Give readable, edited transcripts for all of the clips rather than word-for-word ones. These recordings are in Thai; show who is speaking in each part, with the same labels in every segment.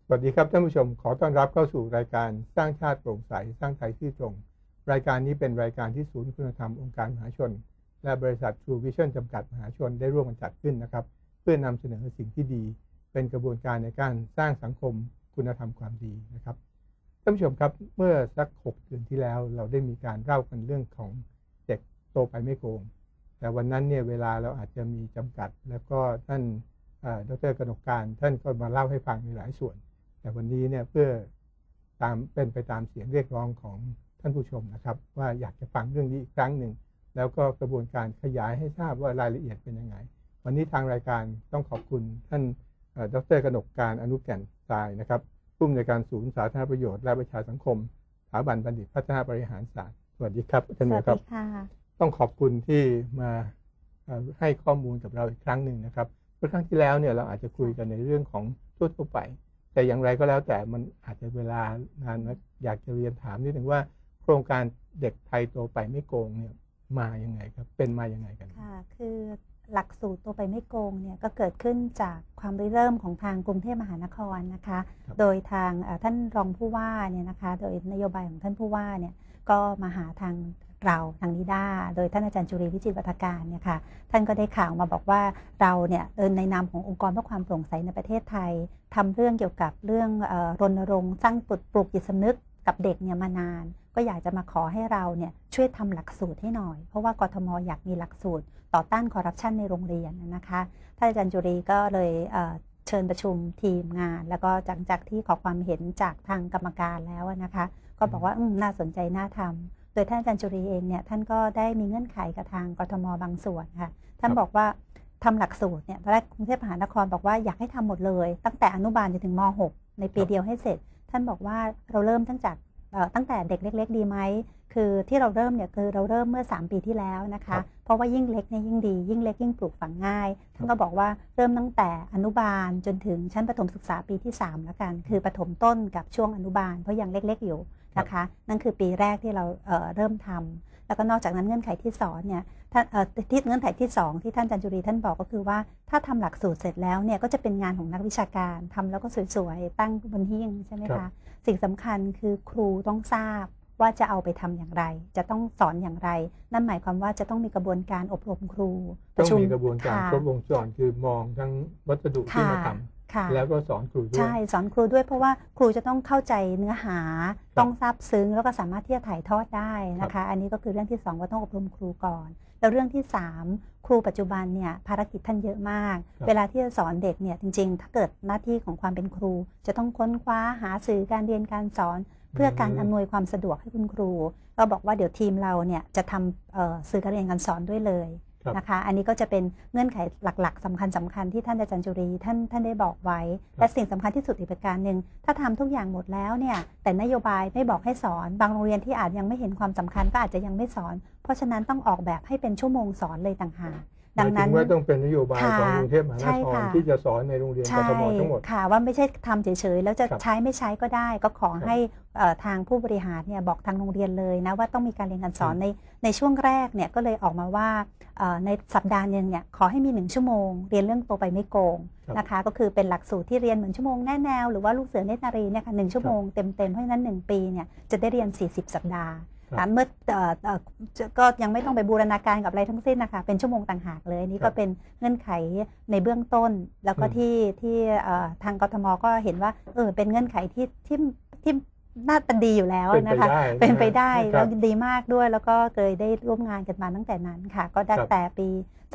Speaker 1: สวัสดีครับท่านผู้ชมขอต้อนรับเข้าสู่รายการสร้างชาติโปร่งใสสร้างไทยที่ตรงรายการนี้เป็นรายการที่ศูนย์คุณธรรมองค์การมหาชนและบริษัท True Vision จำกัดมหาชนได้ร่วมกันจัดขึ้นนะครับเพื่อนำเสนอสิ่งที่ดีเป็นกระบวนการในการสร้างสังคมคุณธรรมความดีนะครับท่านผู้ชมครับเมื่อสัก6 เดือนที่แล้วเราได้มีการเล่ากันเรื่องของเด็กโตไปไม่โกงแต่วันนั้นเนี่ยเวลาเราอาจจะมีจำกัดแล้วก็ท่านดร.กนกการท่านก็มาเล่าให้ฟังในหลายส่วนแต่วันนี้เนี่ยเพื่อเป็นไปตามเสียงเรียกร้องของท่านผู้ชมนะครับว่าอยากจะฟังเรื่องนี้อีกครั้งหนึ่งแล้วก็กระบวนการขยายให้ทราบว่ารายละเอียดเป็นยังไงวันนี้ทางรายการต้องขอบคุณท่านดร.กนกการอนุแก่นทรายนะครับผู้อำนวยการศูนย์สาธารณประโยชน์และประชาสังคมสถาบันบัณฑิตพัฒนาบริหารศาสตร์สวัสดีครับท่านผู้ครับต้องขอบคุณที่มาให้ข้อมูลกับเราอีกครั้งหนึ่งนะครับเมื่อครั้งที่แล้วเนี่ยเราอาจจะคุยกันในเรื่องของทั่วไปแต่อย่างไรก็แล้วแต่มันอาจจะเวลานานนะอยากจะเรียนถามนิดหนึ่งว่าโครงการเด็กไทยโตไปไม่โกงเนี่ยมาอย่างไงครับเป็นมาอย่างไงกัน
Speaker 2: ค่ะคือหลักสูตรโตไปไม่โกงเนี่ยก็เกิดขึ้นจากความริเริ่มของทางกรุงเทพมหานครนะคะโดยทางท่านรองผู้ว่าเนี่ยนะคะโดยนโยบายของท่านผู้ว่าเนี่ยก็มาหาทางเราทางนิด้าโดยท่านอาจารย์จุรีวิจิตรวัฒการเนี่ยค่ะท่านก็ได้ข่าวมาบอกว่าเราเนี่ยในนามขององค์กรเพื่อความโปร่งใสในประเทศไทยทำเรื่องเกี่ยวกับเรื่องรณรงค์สร้างปลูกจิตสำนึกกับเด็กเนี่ยมานานก็อยากจะมาขอให้เราเนี่ยช่วยทำหลักสูตรให้หน่อยเพราะว่ากทมอยากมีหลักสูตรต่อต้านคอร์รัปชันในโรงเรียนนะคะท่านอาจารย์จุรีก็เลยเชิญประชุมทีมงานแล้วก็จากที่ขอความเห็นจากทางกรรมการแล้วนะคะก็บอกว่าน่าสนใจน่าทำโดยท่านอาจารย์จุรีเองเนี่ยท่านก็ได้มีเงื่อนไขกับทางกทมบางส่วนค่ะท่านบอกว่าทำหลักสูตรเนี่ยตอนแรกกรุงเทพมหานครบอกว่าอยากให้ทำหมดเลยตั้งแต่อนุบาลจนถึงม .6 ในปีเดียวให้เสร็จท่านบอกว่าเราเริ่มตั้งแต่เด็กเล็กๆดีไหมคือที่เราเริ่มเนี่ยคือเราเริ่มเมื่อ3 ปีที่แล้วนะคะเพราะว่ายิ่งเล็กเนี่ยยิ่งดียิ่งเล็กยิ่งปลูกฝังง่ายท่านก็บอกว่าเริ่มตั้งแต่อนุบาลจนถึงชั้นประถมศึกษาปีที่3แล้วกันคือประถมต้นกับช่วงอนุบาลเพราะยังเล็กๆอยู่นะคะนั่นคือปีแรกที่เราเริ่มทำแล้วก็นอกจากนั้นเงื่อนไขที่สอนเนี่ยที่เงื่อนไขที่2ที่ท่านอาจารย์จุรีท่านบอกก็คือว่าถ้าทำหลักสูตรเสร็จแล้วเนี่ยก็จะเป็นงานของนักวิชาการทำแล้วก็สวยๆตั้งบนหิ้งใช่ไหมคะสิ่งสำคัญคือครูต้องทราบว่าจะเอาไปทำอย่างไรจะต้องสอนอย่างไรนั่นหมายความว่าจะต้องมีกระบวนการอบรมครู
Speaker 1: ต้องมีกระบวนการครบวงจรคือมองทั้งวัสดุที่มาทำแล้วก็สอนครูด้วย
Speaker 2: ใช่สอนครูด้วยเพราะว่าครูจะต้องเข้าใจเนื้อหาต้องซาบซึ้งแล้วก็สามารถที่จะถ่ายทอดได้นะคะอันนี้ก็คือเรื่องที่2ว่าต้องอบรมครูก่อนแล้วเรื่องที่3ครูปัจจุบันเนี่ยภารกิจท่านเยอะมากเวลาที่จะสอนเด็กเนี่ยจริงๆถ้าเกิดหน้าที่ของความเป็นครูจะต้องค้นคว้าหาสื่อการเรียนการสอนเพื่อการอำนวยความสะดวกให้คุณครูก็บอกว่าเดี๋ยวทีมเราเนี่ยจะทำสื่อการเรียนการสอนด้วยเลยนะคะอันนี้ก็จะเป็นเงื่อนไขหลักๆสำคัญที่ท่านอาจารย์จุรีท่านได้บอกไว้และสิ่งสำคัญที่สุดอีกประการหนึ่งถ้าทำทุกอย่างหมดแล้วเนี่ยแต่นโยบายไม่บอกให้สอนบางโรงเรียนที่อาจยังไม่เห็นความสำคัญก็อาจจะยังไม่สอนเพราะฉะนั้นต้องออกแบบให้เป็นชั่วโมงสอนเลยต่างหาก
Speaker 1: ดังนั้นว่าต้องเป็นนโยบายของกรุงเทพมหานครที่จะสอนในโรงเรียนกทมทั้งหมด
Speaker 2: ค่ะว่าไม่ใช่ทำเฉยๆแล้วจะใช้ไม่ใช้ก็ได้ก็ขอให้ทางผู้บริหารเนี่ยบอกทางโรงเรียนเลยนะว่าต้องมีการเรียนการสอนในช่วงแรกเนี่ยก็เลยออกมาว่าในสัปดาห์นึงเนี่ยขอให้มี1 ชั่วโมงเรียนเรื่องโตไปไม่โกงนะคะก็คือเป็นหลักสูตรที่เรียนเหมือนชั่วโมงแน่แนวหรือว่าลูกเสือเนตรนารีเนี่ยค่ะ1 ชั่วโมงเต็มๆเพราะฉะนั้น1 ปีเนี่ยจะได้เรียน40 สัปดาห์เมื่อก็ยังไม่ต้องไปบูรณาการกับอะไรทั้งสิ้นนะคะเป็นชั่วโมงต่างหากเลยนี่ก็เป็นเงื่อนไขในเบื้องต้นแล้วก็ที่ทางกทมก็เห็นว่าเป็นเงื่อนไขที่น่าเป็นดีอยู่แล้วนะคะเป็นไปได้แล้วดีมากด้วยแล้วก็เคยได้ร่วมงานกันมาตั้งแต่นั้นค่ะก็ได้แต่ปี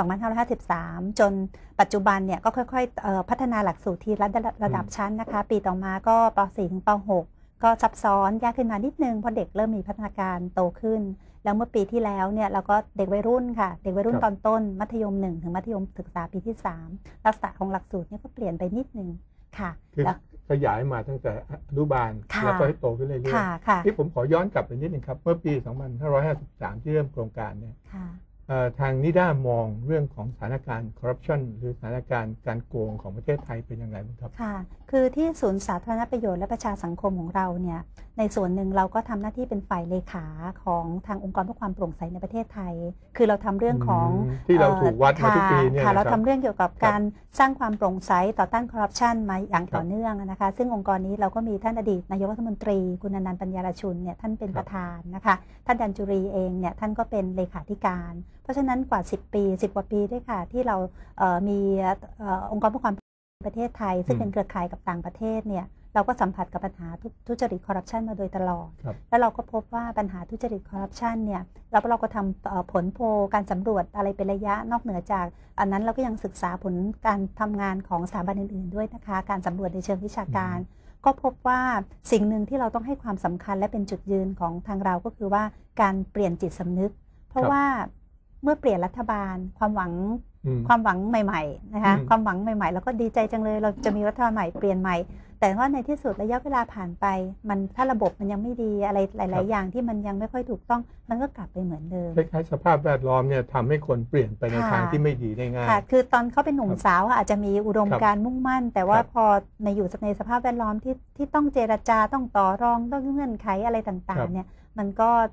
Speaker 2: 2553จนปัจจุบันเนี่ยก็ค่อยๆพัฒนาหลักสูตรที่ระดับชั้นนะคะปีต่อมาก็ป .4 ถึงป .6ก็ซับซ้อนยากขึ้นมานิดนึงเพราะเด็กเริ่มมีพัฒนาการโตขึ้นแล้วเมื่อปีที่แล้วเนี่ยเราก็เด็กวัยรุ่นค่ะเด็กวัยรุ่นตอนต้นมัธยม1ถึงมัธยมศึกษาปีที่3ลักษณะของหลักสูตรเนี่ยก็เปลี่ยนไปนิดนึงค่ะ
Speaker 1: ขยายมาตั้งแต่อนุบาลแล้วก็ให้โตขึ้นเรื่อยๆที่ผมขอย้อนกลับไปนิดนึงครับเมื่อปี2553ที่เริ่มโครงการเนี่ยทางนิด้ามองเรื่องของสถานการณ์คอร์รัปชันหรือสถานการณ์การโกงของประเทศไทยเป็นยังไงบ้างครับ
Speaker 2: ค่ะคือที่ศูนย์สาธารณประโยชน์และประชาสังคมของเราเนี่ยในส่วนหนึ่งเราก็ทำหน้าที่เป็นฝ่ายเลขาของทางองค์กรเพื่อความโปร่งใสในประเทศไทยคือเราทำเรื่องของ
Speaker 1: ที่เราถูกวัดมาทุกปีเนี่ย
Speaker 2: ค่ะเราทำเรื่องเกี่ยวกับการสร้างความโปร่งใสต่อต้านคอร์รัปชันมาอย่างต่อเนื่องนะคะซึ่งองค์กรนี้เราก็มีท่านอดีตนายกรัฐมนตรีคุณอนันต์ปัญญารชุนเนี่ยท่านเป็นประธานนะคะท่านดันจุรีเองเนี่ยท่านก็เป็นเลขาธิการเพราะฉะนั้นกว่า10 ปี10 กว่าปีด้วยค่ะที่เรามีองค์กรเพื่อความประเทศไทยซึ่งเป็นเครือข่ายกับต่างประเทศเนี่ยเราก็สัมผัสกับปัญหาทุจริตคอร์รัปชันมาโดยตลอดแล้วเราก็พบว่าปัญหาทุจริตคอร์รัปชันเนี่ยแล้วเราก็ทำผลโพลการสำรวจอะไรเป็นระยะนอกเหนือจากอันนั้นเราก็ยังศึกษาผลการทำงานของสถาบันอื่นๆด้วยนะคะการสำรวจในเชิงวิชาการก็พบว่าสิ่งหนึ่งที่เราต้องให้ความสำคัญและเป็นจุดยืนของทางเราก็คือว่าการเปลี่ยนจิตสำนึกเพราะว่าเมื่อเปลี่ยนรัฐบาลความหวังใหม่ๆนะคะความหวังใหม่ๆแล้วก็ดีใจจังเลยเราจะมีรัฐบาลใหม่เปลี่ยนใหม่แต่ว่าในที่สุดระยะเวลาผ่านไปมันถ้าระบบมันยังไม่ดีอะไรหลายๆอย่างที่มันยังไม่ค่อยถูกต้องมันก็กลับไปเหมือนเดิม
Speaker 1: คล้ายๆสภาพแวดล้อมเนี่ยทำให้คนเปลี่ยนไปในทางที่ไม่ดีได้ง่าย
Speaker 2: ค่ะคือตอนเขาเป็นหนุ่มสาวอาจจะมีอุดมการณ์มุ่งมั่นแต่ว่าพออยู่ในสภาพแวดล้อมที่ต้องเจรจาต้องต่อรองต้องเงื่อนไขอะไรต่างๆเนี่ยมัน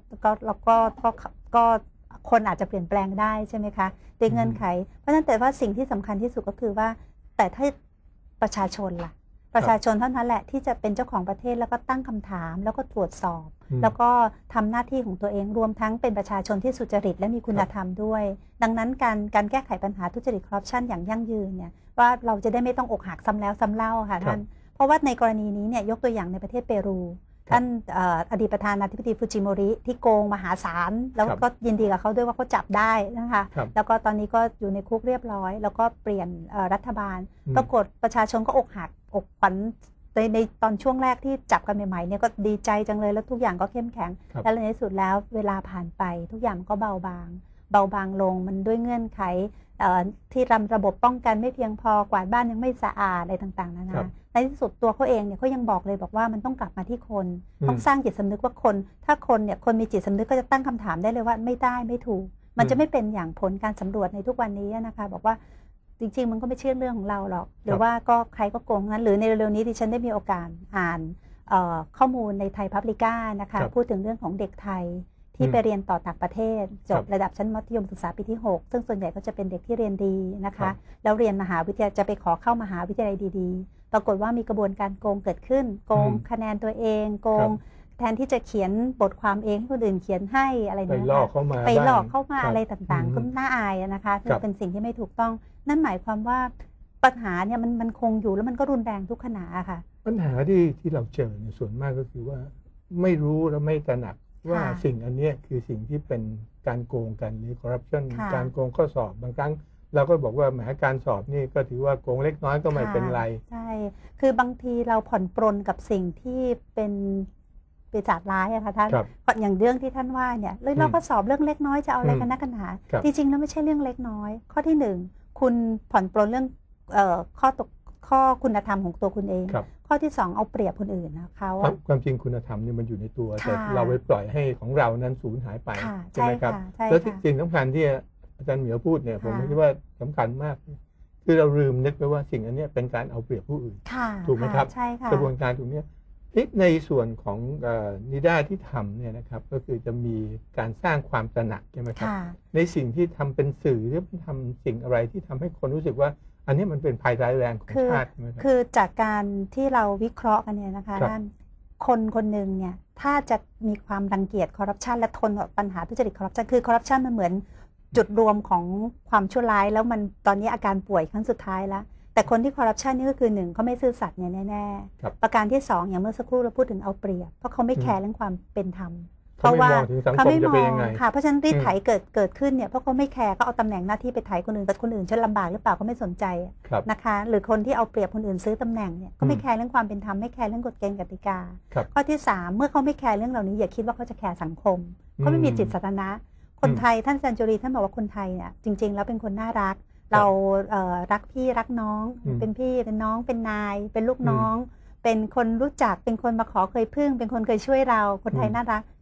Speaker 2: ก็คนอาจจะเปลี่ยนแปลงได้ใช่ไหมคะด้วยเงื่อนไขเพราะฉะนั้นแต่ว่าสิ่งที่สำคัญที่สุดก็คือว่าแต่ถ้าประชาชนล่ะประชาชนเท่านั้นแหละที่จะเป็นเจ้าของประเทศแล้วก็ตั้งคำถามแล้วก็ตรวจสอบแล้วก็ทำหน้าที่ของตัวเองรวมทั้งเป็นประชาชนที่สุจริตและมีคุณธรรมด้วยดังนั้นการแก้ไขปัญหาทุจริตคอร์รัปชันอย่างยั่งยืนเนี่ยว่าเราจะได้ไม่ต้องอกหักซ้ำแล้วซ้ำเล่าค่ะท่านเพราะว่าในกรณีนี้เนี่ยยกตัวอย่างในประเทศเปรูท่านอดีตประธานาธิบดีฟูจิโมริที่โกงมหาศาลแล้วก็ยินดีกับเขาด้วยว่าเขาจับได้นะคะแล้วก็ตอนนี้ก็อยู่ในคุกเรียบร้อยแล้วก็เปลี่ยนรัฐบาลปรากฏประชาชนก็อกหักอกฝันในตอนช่วงแรกที่จับกันใหม่ๆเนี่ยก็ดีใจจังเลยแล้วทุกอย่างก็เข้มแข็งแล้วในที่สุดแล้วเวลาผ่านไปทุกอย่างก็เบาบางลงมันด้วยเงื่อนไขที่ระบบป้องกันไม่เพียงพอกวาดบ้านยังไม่สะอาดอะไรต่างๆนานาในที่สุดตัวเขาเองเนี่ยเขายังบอกเลยบอกว่ามันต้องกลับมาที่คนต้องสร้างจิตสำนึกว่าคนถ้าคนเนี่ยคนมีจิตสำนึกก็จะตั้งคำถามได้เลยว่าไม่ได้ไม่ถูกมันจะไม่เป็นอย่างผลการสำรวจในทุกวันนี้นะคะบอกว่าจริงๆมันก็ไม่ใช่เรื่องของเราหรอกหรือว่าก็ใครก็โกงงั้นหรือในเร็วๆนี้ดิฉันได้มีโอกาสอ่านข้อมูลในไทยพับลิก้านะคะพูดถึงเรื่องของเด็กไทยที่ไปเรียนต่อต่างประเทศจบระดับชั้นมัธยมศึกษาปีที่6ซึ่งส่วนใหญ่ก็จะเป็นเด็กที่เรียนดีนะคะแล้วเรียนมหาวิทยาลัยจะไปขอเข้ามหาวิทยาลัยดีๆปรากฏว่ามีกระบวนการโกงเกิดขึ้นโกงคะแนนตัวเองโกงแทนที่จะเขียนบทความเองให้คนอื่นเขียนให้อะไรนะคะไปหลอกเข้ามาอะไรต่างๆก็น่าอายนะคะคือเป็นสิ่งที่ไม่ถูกต้องนั่นหมายความว่าปัญหาเนี่ยมันคงอยู่แล้วมันก็รุนแรงทุกขณะค่ะ
Speaker 1: ปัญหาที่เราเจอในส่วนมากก็คือว่าไม่รู้และไม่ตระหนักว่าสิ่งอันนี้คือสิ่งที่เป็นการโกงกันหรือคอร์รัปชันการโกงข้อสอบบางครั้งเราก็บอกว่าแหมการสอบนี่ก็ถือว่าโกงเล็กน้อยก็ไม่เป็นไร
Speaker 2: ใช่คือบางทีเราผ่อนปรนกับสิ่งที่เป็นปีศาจร้ายอะค่ะท่านอย่างเรื่องที่ท่านว่าเนี่ยเราก็สอบเรื่องเล็กน้อยจะเอาอะไรกันนักกันหนาจริงๆแล้วไม่ใช่เรื่องเล็กน้อยข้อที่1คุณผ่อนปรนเรื่องข้อคุณธรรมของตัวคุณเองข้อที่2เอาเปรียบคนอื่นนะเขา
Speaker 1: ความจริงคุณธรรมนี่มันอยู่ในตัวแต่เราไปปล่อยให้ของเรานั้นสูญหายไปใช่ไหมครับแล้วสิ่งสำคัญที่อาจารย์เหมียวพูดเนี่ยผมคิดว่าสำคัญมากคือเราลืมนึกไปว่าสิ่งอันนี้เป็นการเอาเปรียบผู้อื่นถูกไหมครับกระบวนการตรงนี้ในส่วนของนิด้าที่ทำเนี่ยนะครับก็คือจะมีการสร้างความตระหนักใช่ไหมครับในสิ่งที่ทำเป็นสื่อหรือทำสิ่งอะไรที่ทำให้คนรู้สึกว่าอันนี้มันเป็นภัยร้ายแรงของชาติ
Speaker 2: คือจากการที่เราวิเคราะห์กันเนี่ยนะคะท่านคนหนึ่งเนี่ยถ้าจะมีความรังเกียจคอร์รัปชันและทนกับปัญหาทุจริตคอร์รัปชันคือคอร์รัปชันมันเหมือนจุดรวมของความชั่วร้ายแล้วมันตอนนี้อาการป่วยครั้งสุดท้ายแล้วแต่คนที่คอร์รัปชันนี่ก็คือ1เขาไม่ซื่อสัตย์เนี่ยแน่ๆประการที่2อย่างเมื่อสักครู่เราพูดถึงเอาเปรียบเพราะเขาไม่แคร์เรื่องความเป็นธรรมเพราะว่าเขาไม่มองค่ะเพราะฉะนั้นรีดไถเกิดขึ้นเนี่ยเพราะเขาไม่แคร์ก็เอาตำแหน่งหน้าที่ไปไถคนอื่นแต่คนอื่นจะลำบากหรือเปล่าก็ไม่สนใจนะคะหรือคนที่เอาเปรียบคนอื่นซื้อตำแหน่งเนี่ยก็ไม่แคร์เรื่องความเป็นธรรมไม่แคร์เรื่องกฎเกณฑ์กติกาข้อที่3เมื่อเขาไม่แคร์เรื่องเหล่านี้อย่าคิดว่าเขาจะแคร์สังคมเขาไม่มีจิตสาธารณะคนไทยท่านอาจารย์จุรีท่านบอกว่าคนไทยเนี่ยจริงๆแล้วเป็นคนน่ารักเรารักพี่รักน้องเป็นพี่เป็นน้องเป็นนายเป็นลูกน้องเป็นคนรู้จักเป็นคนมาขอเคยพึ่งเป็นคนเคยช่วยเราคนไทยน่ารัก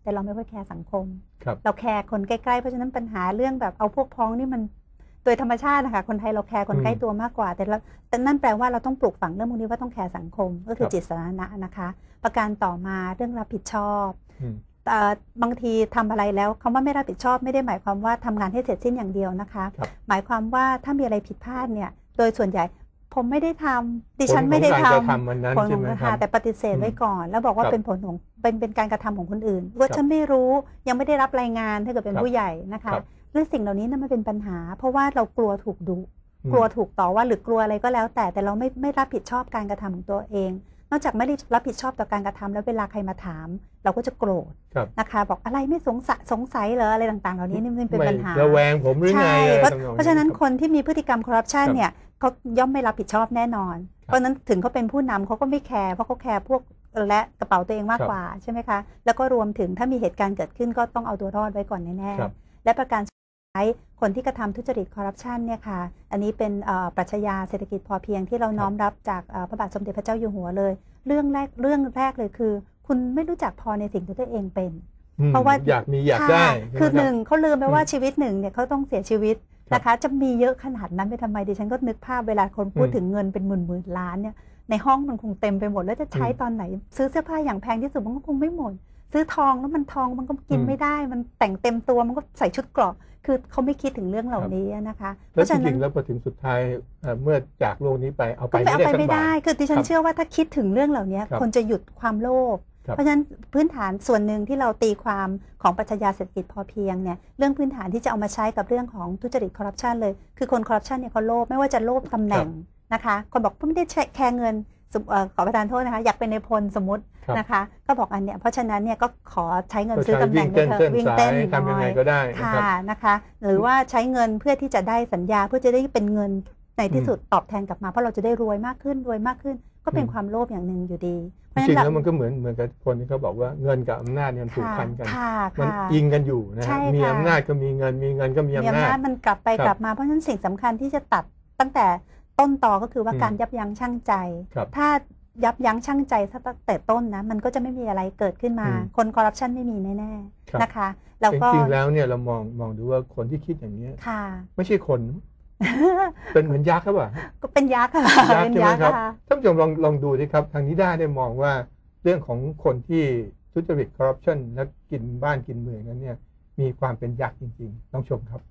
Speaker 2: แต่เราไม่ค่อยแคร์สังคม
Speaker 1: ครับ
Speaker 2: เราแคร์คนใกล้ๆเพราะฉะนั้นปัญหาเรื่องแบบเอาพวกพ้องนี่มันโดยธรรมชาตินะคะคนไทยเราแคร์คนใกล้ตัวมากกว่าแต่นั่นแปลว่าเราต้องปลูกฝังเรื่องพวกนี้ว่าต้องแคร์สังคมก็คือจิตสาธารณะนะคะประการต่อมาเรื่องรับผิดชอบบางทีทำอะไรแล้วคำว่าไม่รับผิดชอบไม่ได้หมายความว่าทำงานให้เสร็จสิ้นอย่างเดียวนะคะหมายความว่าถ้ามีอะไรผิดพลาดเนี่ยโดยส่วนใหญ่ผมไม่ได้ทำดิฉันไม่ได้ทำผลของการกระทำแต่ปฏิเสธไว้ก่อนแล้วบอกว่าเป็นผลของเป็นการกระทำของคนอื่นว่าฉันไม่รู้ยังไม่ได้รับรายงานถ้าเกิดเป็นผู้ใหญ่นะคะเรื่องสิ่งเหล่านี้นั่นมันเป็นปัญหาเพราะว่าเรากลัวถูกดุกลัวถูกต่อว่าหรือกลัวอะไรก็แล้วแต่เราไม่รับผิดชอบการกระทำของตัวเองนอกจากไม่ได้รับผิดชอบต่อการกระทำแล้วเวลาใครมาถามเราก็จะโกรธนะคะบอกอะไรไม่สงสัยเหรออะไรต่างๆเหล่านี้นี่มันเป็นปัญหา
Speaker 1: ระแวงผมหรือไง
Speaker 2: เพราะฉะนั้นคนที่มีพฤติกรรมคอร์รัปชันเนี่ยเขาย่อมไม่รับผิดชอบแน่นอนเพราะนั้นถึงเขาเป็นผู้นำเขาก็ไม่แคร์เพราะเขาแคร์พวกและกระเป๋าตัวเองมากกว่าใช่ไหมคะแล้วก็รวมถึงถ้ามีเหตุการณ์เกิดขึ้นก็ต้องเอาตัวรอดไว้ก่อนแน่ๆและประการสุดท้ายคนที่กระทำทุจริตคอร์รัปชันเนี่ยค่ะอันนี้เป็นปรัชญาเศรษฐกิจพอเพียงที่เราน้อมรับจากพระบาทสมเด็จพระเจ้าอยู่หัวเลยเรื่องแรกเลยคือคุณไม่รู้จักพอในสิ่งที่ตัวเองเป็นเพราะว่า
Speaker 1: อยากมีอยากได้
Speaker 2: คือหนึ่งเขาลืมไปว่าชีวิตหนึ่งเนี่ยเขาต้องเสียชีวิตนะคะจะมีเยอะขนาดนั้นไปทำไมดิฉันก็นึกภาพเวลาคนพูดถึงเงินเป็นหมื่นล้านเนี่ยในห้องมันคงเต็มไปหมดแล้วจะใช้ตอนไหนซื้อเสื้อผ้าอย่างแพงที่สุดมันก็คงไม่หมดซื้อทองแล้วมันทองมันก็กินไม่ได้มันแต่งเต็มตัวมันก็ใส่ชุดเกราะคือเขาไม่คิดถึงเรื่องเหล่านี้นะคะ
Speaker 1: เพราะฉะนั้นแล้วพอถึงสุดท้ายเมื่อจากโลกนี้ไปเอาไปไม่ได้
Speaker 2: คือดิฉันเชื่อว่าถ้าคิดถึงเรื่องเหล่านี้คนจะหยุดความโลภเพราะฉะนั้นพื้นฐานส่วนหนึ่งที่เราตีความของปรัชญาเศรษฐกิจพอเพียงเนี่ยเรื่องพื้นฐานที่จะเอามาใช้กับเรื่องของทุจริตคอร์รัปชันเลยคือคนคอร์รัปชันเนี่ยเขาโลภไม่ว่าจะโลภตำแหน่งนะคะคนบอกไม่ได้แคร์เงินขอประทานโทษนะคะอยากเป็นในพลสมมตินะคะก็บอกอันเนี้ยเพราะฉะนั้นเนี่ยก็ขอใช้เงินซื้อตำแหน่งไปเถอะวิ่งเต้น
Speaker 1: ทำยังไงก็ได้
Speaker 2: ค่ะนะคะหรือว่าใช้เงินเพื่อที่จะได้สัญญาเพื่อจะได้เป็นเงินในที่สุดตอบแทนกลับมาเพราะเราจะได้รวยมากขึ้นก็เป็นความโลภอย่างหนึ่งอยู่ดี
Speaker 1: จริงแล้วมันก็เหมือนกับคนที่เขาบอกว่าเงินกับอำนาจเนี่ยผูกพันกันมันยิงกันอยู่นะฮะมีอำนาจก็มีเงินมีเงินก็มีอำนาจ
Speaker 2: มันกลับไปกลับมาเพราะฉะนั้นสิ่งสำคัญที่จะตัดตั้งแต่ต้นตอก็คือว่าการยับยั้งชั่งใจถ้ายับยั้งชั่งใจตั้งแต่ต้นนะมันก็จะไม่มีอะไรเกิดขึ้นมาคนคอร์รัปชันไม่มีแน่ๆนะคะ
Speaker 1: แล้วก็จริงๆแล้วเนี่ยเรามองดูว่าคนที่คิดอย่างนี้ไม่ใช่คนเป็นเหมือนยักษ์ครับว่า
Speaker 2: ก็เป็นยักษ์ค่ะ
Speaker 1: เป็นยักษ์ครับท่านผู้ชมลองดูสิครับทางนิด้าได้มองว่าเรื่องของคนที่ทุจริตคอร์รัปชันและกินบ้านกินเมืองนั้นเนี่ยมีความเป็นยักษ์จริงๆต้องชมครับ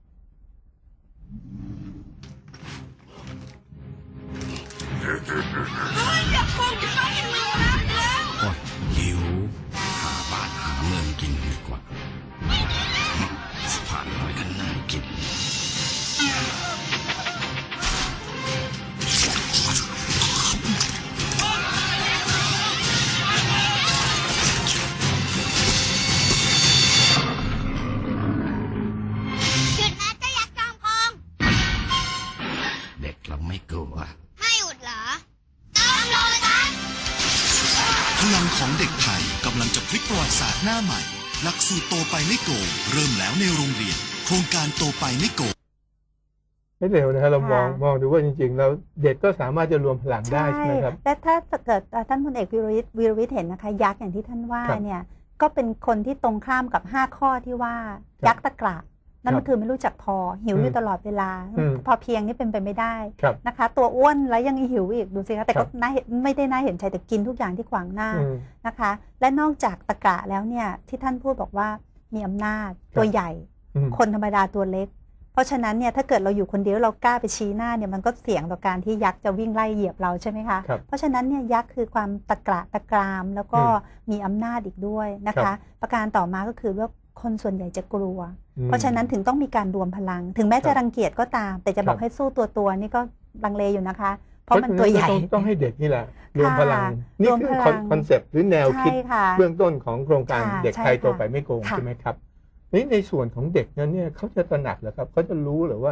Speaker 3: หิวหาบ้านหาเมืองกินดีกว่าผ่านน้อยก็น่ากินเด็กเราไม่กลัว
Speaker 4: พลังของเด็กไทยกำลังจะพลิกประวัติศาสตร์หน้าใหม่หลักสูตรโตไปไม่โกงเริ่มแล้วในโรงเรียนโครงการโตไปไม่โกง
Speaker 1: ไม่เร็วนะครับเรามองดูว่าจริงๆแล้วเด็กก็สามารถจะรวมพลังได้ใช่ไหมครับ
Speaker 2: และถ้าเกิดท่านพลเอกวีรวิทย์เห็นนะคะยักษ์อย่างที่ท่านว่าเนี่ยก็เป็นคนที่ตรงข้ามกับ5ข้อที่ว่ายักษ์ตะกร้านั่นก็คือไม่รู้จักพอหิวอยู่ตลอดเวลาพอเพียงนี่เป็นไปไม่ได้นะคะตัวอ้วนแล้วยังหิวอีกดูสิคะแต่ก็ไม่ได้น่าเห็นใจแต่กินทุกอย่างที่ขวางหน้านะคะและนอกจากตะกร้าแล้วเนี่ยที่ท่านพูดบอกว่ามีอำนาจตัวใหญ่คนธรรมดาตัวเล็กเพราะฉะนั้นเนี่ยถ้าเกิดเราอยู่คนเดียวเรากล้าไปชี้หน้าเนี่ยมันก็เสี่ยงต่อการที่ยักษ์จะวิ่งไล่เหยียบเราใช่ไหมคะเพราะฉะนั้นเนี่ยยักษ์คือความตะกรามแล้วก็มีอำนาจอีกด้วยนะคะประการต่อมาก็คือว่าคนส่วนใหญ่จะกลัวเพราะฉะนั้นถึงต้องมีการรวมพลังถึงแม้จะรังเกียจก็ตามแต่จะบอกให้สู้ตัวนี่ก็ลังเลอยู่นะคะเพราะมันตัวใหญ่
Speaker 1: ต้องให้เด็กนี่แหละรวมพลังนี่คือคอนเซปต์หรือแนวคิดเบื้องต้นของโครงการเด็กไทยโตไปไม่โกงใช่ไหมครับนี่ในส่วนของเด็กนั้นเนี่ยเขาจะตระหนักเหรอครับเขาจะรู้หรือว่า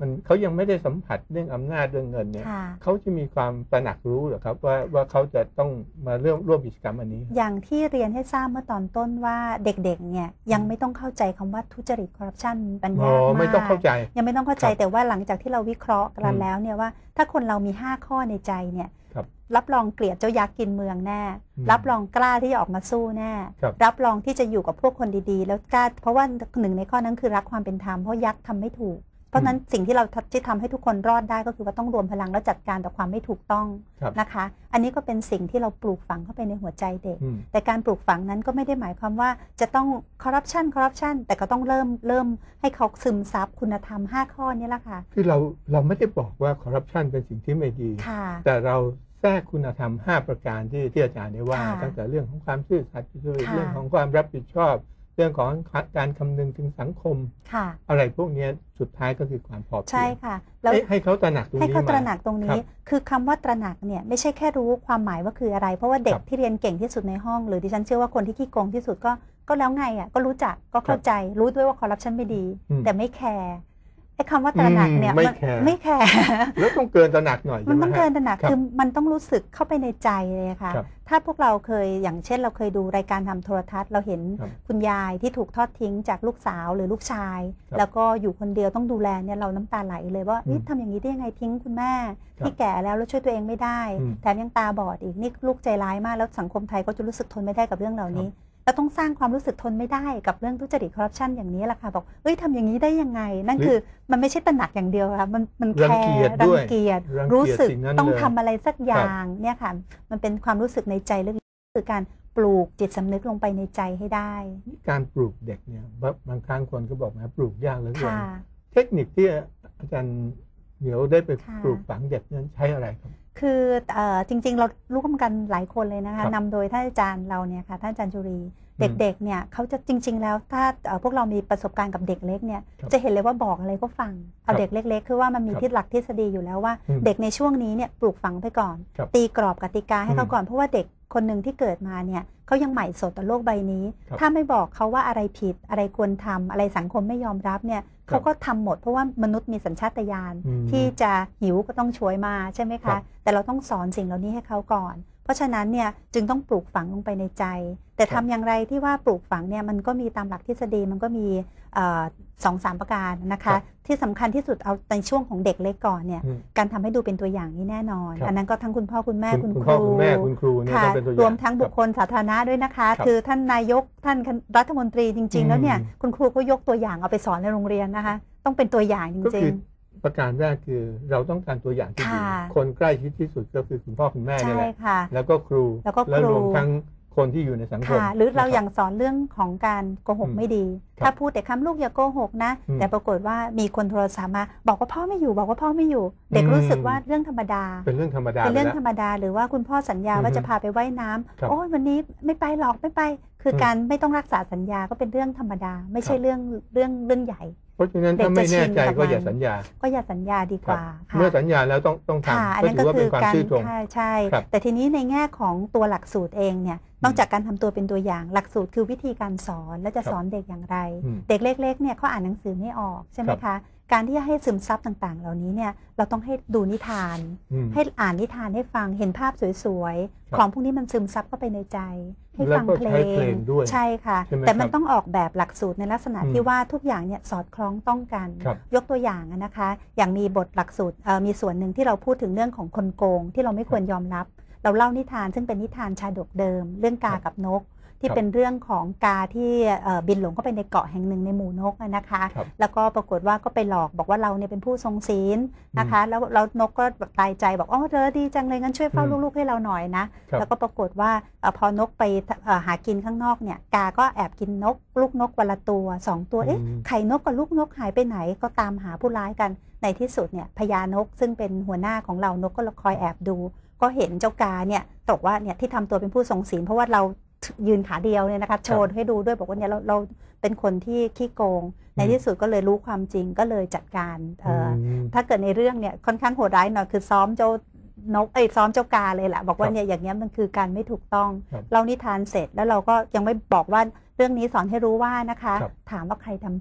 Speaker 1: เขายังไม่ได้สัมผัสเรื่องอำนาจเรื่องเงินเนี่ย
Speaker 2: ค่ะ
Speaker 1: เขาจะมีความตระหนักรู้หรือครับว่าเขาจะต้องมาร่วมกิจกรรมอันนี้
Speaker 2: อย่างที่เรียนให้ทราบเมื่อตอนต้นว่าเด็กๆเนี่ยยังไม่ต้องเข้าใจคำว่าทุจริตคอร์รัปชันมันยากมาก
Speaker 1: ไม่ต้องเข้าใจ
Speaker 2: ยังไม่ต้องเข้าใจ
Speaker 1: ครับ
Speaker 2: แต่ว่าหลังจากที่เราวิเคราะห์กันแล้วเนี่ยว่าถ้าคนเรามี5ข้อในใจเนี่ย
Speaker 1: ครับ
Speaker 2: รับรองเกลียดเจ้ายักษ์กินเมืองแน่
Speaker 1: อืม
Speaker 2: รับรองกล้าที่จะออกมาสู้แน่
Speaker 1: ครับ
Speaker 2: รับรองที่จะอยู่กับพวกคนดีๆ แล้วกล้าเพราะว่าหนึ่งในข้อนั้นคือรักความเป็นธรรมเพราะยักษ์ทำไม่ถูก เพราะฉะนั้นสิ่งที่เราที่ทำให้ทุกคนรอดได้ก็คือว่าต้องรวมพลังและจัดการต่อความไม่ถูกต้อง
Speaker 1: ครับ
Speaker 2: นะคะ อันนี้ก็เป็นสิ่งที่เราปลูกฝังเข้าไปในหัวใจเด็ก
Speaker 1: อืม
Speaker 2: แต่การปลูกฝังนั้นก็ไม่ได้หมายความว่าจะต้องคอร์รัปชันแต่ก็ต้องเริ่มให้เขาซึมซับคุณธรรม5ข้อนี้แหละค่ะ
Speaker 1: คือเราไม่ได้บอกว่าคอร์รัปชันเป็นสิ่งที่ไม่ดี
Speaker 2: ค่ะ
Speaker 1: แต่เราแทรกคุณธรรม5ประการที่อาจารย์ได้ว่า
Speaker 2: ค่ะ
Speaker 1: ตั้งแต่เรื่องของความซื่อสัตย์สุจริต
Speaker 2: ค่ะ
Speaker 1: เรื่องของความรับผิดชอบ เรื่องของการคำนึงถึงสังคม
Speaker 2: ค่ะ
Speaker 1: อะไรพวกเนี้ยสุดท้ายก็คือความพอเพียง
Speaker 2: ใช่ค่ะแล้ว
Speaker 1: ให้เขาตระหนักตรง
Speaker 2: ให้
Speaker 1: นี้
Speaker 2: เขาตระ
Speaker 1: มา
Speaker 2: หนักตรง
Speaker 1: ค
Speaker 2: นี้
Speaker 1: รับ
Speaker 2: คือคำว่าตระหนักเนี่ยไม่ใช่แค่รู้ความหมายว่าคืออะไร เพราะว่าเด็ก
Speaker 1: ครับ
Speaker 2: ที่เรียนเก่งที่สุดในห้อง หรือดิฉันเชื่อว่าคนที่ขี้โกงที่สุดก็แล้วไงอ่ะก็รู้จักก็เข้าใจรู้ด้วยว่าคอร์รัปชันไม่ดี
Speaker 1: อืม
Speaker 2: แต่ไม่แคร์ไอ้คำว่าตระหนักเนี่ย
Speaker 1: ไม่
Speaker 2: มัน
Speaker 1: แคร์
Speaker 2: ไม่แคร์
Speaker 1: แล้วต้องเกินตระหนักหน่อย
Speaker 2: มัน
Speaker 1: ใช่ไห
Speaker 2: ต้อง
Speaker 1: ฮะ
Speaker 2: เกินตระหนัก
Speaker 1: ครับ
Speaker 2: คือมันต้องรู้สึกเข้าไปในใจเลยค่ะ
Speaker 1: ครับ
Speaker 2: ถ้าพวกเราเคยอย่างเช่นเราเคยดูรายการทำโทรทัศน์เราเห็น
Speaker 1: ครับ
Speaker 2: คุณยายที่ถูกทอดทิ้งจากลูกสาวหรือลูกชาย
Speaker 1: ครับ
Speaker 2: แล้วก็อยู่คนเดียวต้องดูแลเนี่ยเราน้ำตาไหลเลยว่า
Speaker 1: อืม
Speaker 2: ทำอย่างนี้ได้ยังไงทิ้งคุณแม่
Speaker 1: ครับ
Speaker 2: ที่แก่แล้วช่วยตัวเองไม่ได้
Speaker 1: อืม
Speaker 2: แถมยังตาบอดอีกนี่ลูกใจร้ายมากแล้วสังคมไทยก็จะรู้สึกทนไม่ได้กับเรื่องเหล่านี้เราต้องสร้างความรู้สึกทนไม่ได้กับเรื่องทุจริตคอร์รัปชันอย่างนี้แหละค่ะบอกเอ้ยทำอย่างนี้ได้ยังไง นั่นคือมันไม่ใช่ตระหนักอย่างเดียวค่ะมันแค
Speaker 1: รังเกียจ
Speaker 2: รั
Speaker 1: ด้วย
Speaker 2: เกียจ
Speaker 1: รังเกียจ
Speaker 2: รู้สึก
Speaker 1: สิ่งนั้น
Speaker 2: ต้อง
Speaker 1: เลย
Speaker 2: ทำอะไรสักอย่างเนี่ยค่ะมันเป็นความรู้สึกในใจลึกๆคือการปลูกจิตสำนึกลงไปในใจให้ได้
Speaker 1: การปลูกเด็กเนี่ยบางครั้งคนก็บอกนะปลูกยากเหลือเกิน
Speaker 2: ค่ะ
Speaker 1: เทคนิคที่อาจารย์เหมียวได้ไป
Speaker 2: ค่ะ
Speaker 1: ปลูกฝังเด็กนั้นใช้อะไรครับ
Speaker 2: คือจริงๆเราร่วมกันหลายคนเลยนะ
Speaker 1: ครั
Speaker 2: คะ
Speaker 1: บ
Speaker 2: นำโดยท่านอาจารย์เราเนี่ยค่ะท่านอาจารย์จุรี
Speaker 1: อืม
Speaker 2: เด็กๆเนี่ยเขาจะจริง ๆ แล้วถ้าพวกเรามีประสบการณ์กับเด็กเล็กเนี่ย
Speaker 1: ครับ
Speaker 2: จะเห็นเลยว่าบอกอะไรก็ฟังเอา
Speaker 1: ครับ
Speaker 2: เด็กเล็ก ๆ คือว่ามันมี
Speaker 1: ครับ
Speaker 2: ที่หลักทฤษฎีอยู่แล้วว่า
Speaker 1: อืม
Speaker 2: เด็กในช่วงนี้เนี่ยปลูกฝังไปก่อน
Speaker 1: ครับ
Speaker 2: ตีกรอบกติกาให้เขา
Speaker 1: อืม
Speaker 2: ก่อนเพราะว่าเด็กคนหนึ่งที่เกิดมาเนี่ยเขายังใหม่สดต่อโลกใบนี้
Speaker 1: ครับ
Speaker 2: ถ้าไม่บอกเขาว่าอะไรผิดอะไรควรทำอะไรสังคมไม่ยอมรับเนี่ยเขาก็ทำหมดเพราะว่ามนุษย์มีสัญชาตญาณ
Speaker 1: อืม
Speaker 2: ที่จะหิวก็ต้องช่วยมาใช่ไหม
Speaker 1: ครั
Speaker 2: คะ
Speaker 1: บ
Speaker 2: แต่เราต้องสอนสิ่งเหล่านี้ให้เขาก่อน เพราะฉะนั้นเนี่ยจึงต้องปลูกฝังลงไปในใจ แต่
Speaker 1: ครั
Speaker 2: ทำ
Speaker 1: บ
Speaker 2: อย่างไรที่ว่าปลูกฝังเนี่ยมันก็มีตามหลักทฤษฎีมันก็มี2-3 ประการนะ
Speaker 1: ครั
Speaker 2: คะ
Speaker 1: บ
Speaker 2: ที่สำคัญที่สุดเอาในช่วงของเด็กเล็กก่อนเนี่ย
Speaker 1: อืม
Speaker 2: การทำให้ดูเป็นตัวอย่างนี่แน่นอน
Speaker 1: ครับ
Speaker 2: อันนั้นก็ทั้งคุณพ่อคุณแม่
Speaker 1: คุณ
Speaker 2: คุณ
Speaker 1: คุณ
Speaker 2: ค
Speaker 1: พ่อ
Speaker 2: รู
Speaker 1: คุณแม่คุณครูเนี่ย
Speaker 2: ค่ะ
Speaker 1: ต้องเป็นตัวอย่าง
Speaker 2: รวมทั้งบุค
Speaker 1: ค
Speaker 2: ครับ ลสาธารณะด้วยนะคะ
Speaker 1: ครับ
Speaker 2: คือท่านนายกท่านรัฐมนตรีจริง ๆ แล้วเนี่ย
Speaker 1: อืม
Speaker 2: คุณครูก็ยกตัวอย่างเอาไปสอนในโรงเรียนนะคะ ต้องเป็นตัวอย่างจ
Speaker 1: ก็
Speaker 2: ริ
Speaker 1: คื
Speaker 2: ง
Speaker 1: อประการแรกคือเราต้องการตัวอย่างที่ดี
Speaker 2: ค่ะ
Speaker 1: คนใกล้ชิดที่สุดก็คือคุณพ่อคุณแม่
Speaker 2: ๆ
Speaker 1: นี่
Speaker 2: ใช่
Speaker 1: แหละ
Speaker 2: ค่ะ
Speaker 1: แล้วก็ครู
Speaker 2: แล้วก็ครู
Speaker 1: รวมทั้งคนที่อยู่ในสังคม
Speaker 2: ค่ะหรือเรา
Speaker 1: นะคบ
Speaker 2: อย่างสอนเรื่องของการโกหก
Speaker 1: อืม
Speaker 2: ไม่ดี
Speaker 1: ครับ
Speaker 2: ถ้าพูดแต่คำลูกอย่าโกหกนะ
Speaker 1: อืม
Speaker 2: แต่ปรากฏว่ามีคนโทรศัพท์มาบอกว่าพ่อไม่อยู่บอกว่าพ่อไม่อยู่ เด็กรู้สึกว่าเรื่องธรรมดา
Speaker 1: เป็นเรื่องธรรมดา
Speaker 2: เป็นเรื่อง
Speaker 1: ไป
Speaker 2: ธร
Speaker 1: แล้ว
Speaker 2: รมดาหรือว่าคุณพ่อสัญญาว่า
Speaker 1: อือฮึ
Speaker 2: จะพาไปไว่ายน้ำ
Speaker 1: ครับ
Speaker 2: โอ้ยวันนี้ไม่ไปหรอกไม่ไป คืออ
Speaker 1: ม
Speaker 2: การไม่ต้องรักษาสัญญาก็เป็นเรื่องธรรมดา ไม่ใช่
Speaker 1: ครับ
Speaker 2: เรื่องใหญ่
Speaker 1: เพราะฉะนั้น
Speaker 2: เด็ก
Speaker 1: ถ้าไม่แน่ใจ
Speaker 2: จะชินกับ
Speaker 1: ก็อย่า
Speaker 2: มัน
Speaker 1: สัญญา
Speaker 2: ก็อย่าสัญญาดีกว่า
Speaker 1: ครับ
Speaker 2: ค่ะ
Speaker 1: เมื่อสัญญาแล้วต้อง
Speaker 2: ค่ะ
Speaker 1: ทำ
Speaker 2: อัน
Speaker 1: ก็
Speaker 2: นั้น
Speaker 1: ถื
Speaker 2: ก็
Speaker 1: อว่า
Speaker 2: คื
Speaker 1: เป็นความ
Speaker 2: การ
Speaker 1: ซื่อตรง
Speaker 2: ใช่
Speaker 1: ครับ
Speaker 2: แต่ทีนี้ในแง่ของตัวหลักสูตรเองเนี่ยนอกจากการทำตัวเป็นตัวอย่างหลักสูตรคือวิธีการสอนและจะ
Speaker 1: ครับ
Speaker 2: สอนเด็กอย่างไร
Speaker 1: อืม
Speaker 2: เด็กเล็กๆเนี่ยเขาอ่านหนังสือไม่ออกใช่ไหม
Speaker 1: ครั
Speaker 2: คะ
Speaker 1: บ
Speaker 2: การที่จะให้ซึมซับต่างๆ เหล่านี้เนี่ยเราต้องให้ดูนิทาน
Speaker 1: อืม
Speaker 2: ให้อ่านนิทานให้ฟังเห็นภาพสวย
Speaker 1: ครับ
Speaker 2: ๆของพวกนี้มันซึมซับเข้าไปในใจ ให้
Speaker 1: แล้ว
Speaker 2: ฟัง
Speaker 1: ก็
Speaker 2: เพล
Speaker 1: ใช้เพล
Speaker 2: ง
Speaker 1: งด้วย
Speaker 2: ใช่ค่ะ
Speaker 1: ใช่ไหม
Speaker 2: แต่มัน
Speaker 1: ครับ
Speaker 2: ต้องออกแบบหลักสูตรในลักษณะ
Speaker 1: อืม
Speaker 2: ที่ว่าทุกอย่างเนี่ยสอดคล้องต้องกัน
Speaker 1: ครับ
Speaker 2: ยกตัวอย่างนะคะ อย่างมีบทหลักสูตรมีส่วนหนึ่งที่เราพูดถึงเรื่องของคนโกงที่เราไม่ควรยอมรับ เราเล่านิทานซึ่งเป็นนิทานชาดกเดิม เรื่องกากับนก ที่
Speaker 1: ครับ
Speaker 2: เป็นเรื่องของกาที่บินหลงเข้าไปในเกาะแห่งหนึ่งในหมู่นกนะคะ
Speaker 1: ครับ
Speaker 2: แล้วก็ปรากฏว่าก็ไปหลอกบอกว่าเราเนี่ยเป็นผู้ทรงศีลนะคะ แล้วนกก็แบบตายใจบอกอ๋อเธอดีจังเลยงั้นช่วยเฝ้า
Speaker 1: อืม
Speaker 2: ลูกๆให้เราหน่อยนะ
Speaker 1: ครับ
Speaker 2: แล้วก็ปรากฏว่าพอนกไปหากินข้างนอกเนี่ยกาก็แอบกินลูกนกวันละตัว2 ตัวเอ๊ะ
Speaker 1: อืม
Speaker 2: ไข่นกกับลูกนกหายไปไหนก็ตามหาผู้ร้ายกันในที่สุดเนี่ยพญานกซึ่งเป็นหัวหน้าของเรานกก็คอยแอบดู ก็เห็นเจ้ากาเนี่ยตกว่าเนี่ยที่ทำตัวเป็นผู้ทรงศีลเพราะว่าเรายืนขาเดียวเนี่ยนะคะโชว์ให้ดูด้วยบอกว่าเนี่ยเราเป็นคนที่ขี้โกง ในที่สุดก็เลยรู้ความจริงก็เลยจัดการ
Speaker 1: ม
Speaker 2: ถ้าเกิดในเรื่องเนี่ยค่อนข้างโหดร้ายหน่อยคือซ้อมเจ้านกซ้อมเจ้ากาเลยแหละบอกว่า
Speaker 1: ครับ
Speaker 2: เนี่ยอย่างเงี้ยมันคือการไม่ถูกต้อง
Speaker 1: ครับ
Speaker 2: เรานิทานเสร็จแล้วเราก็ยังไม่บอกว่าเรื่องนี้สอนให้รู้ว่านะคะ
Speaker 1: ครับ
Speaker 2: ถามว่าใครทำผิด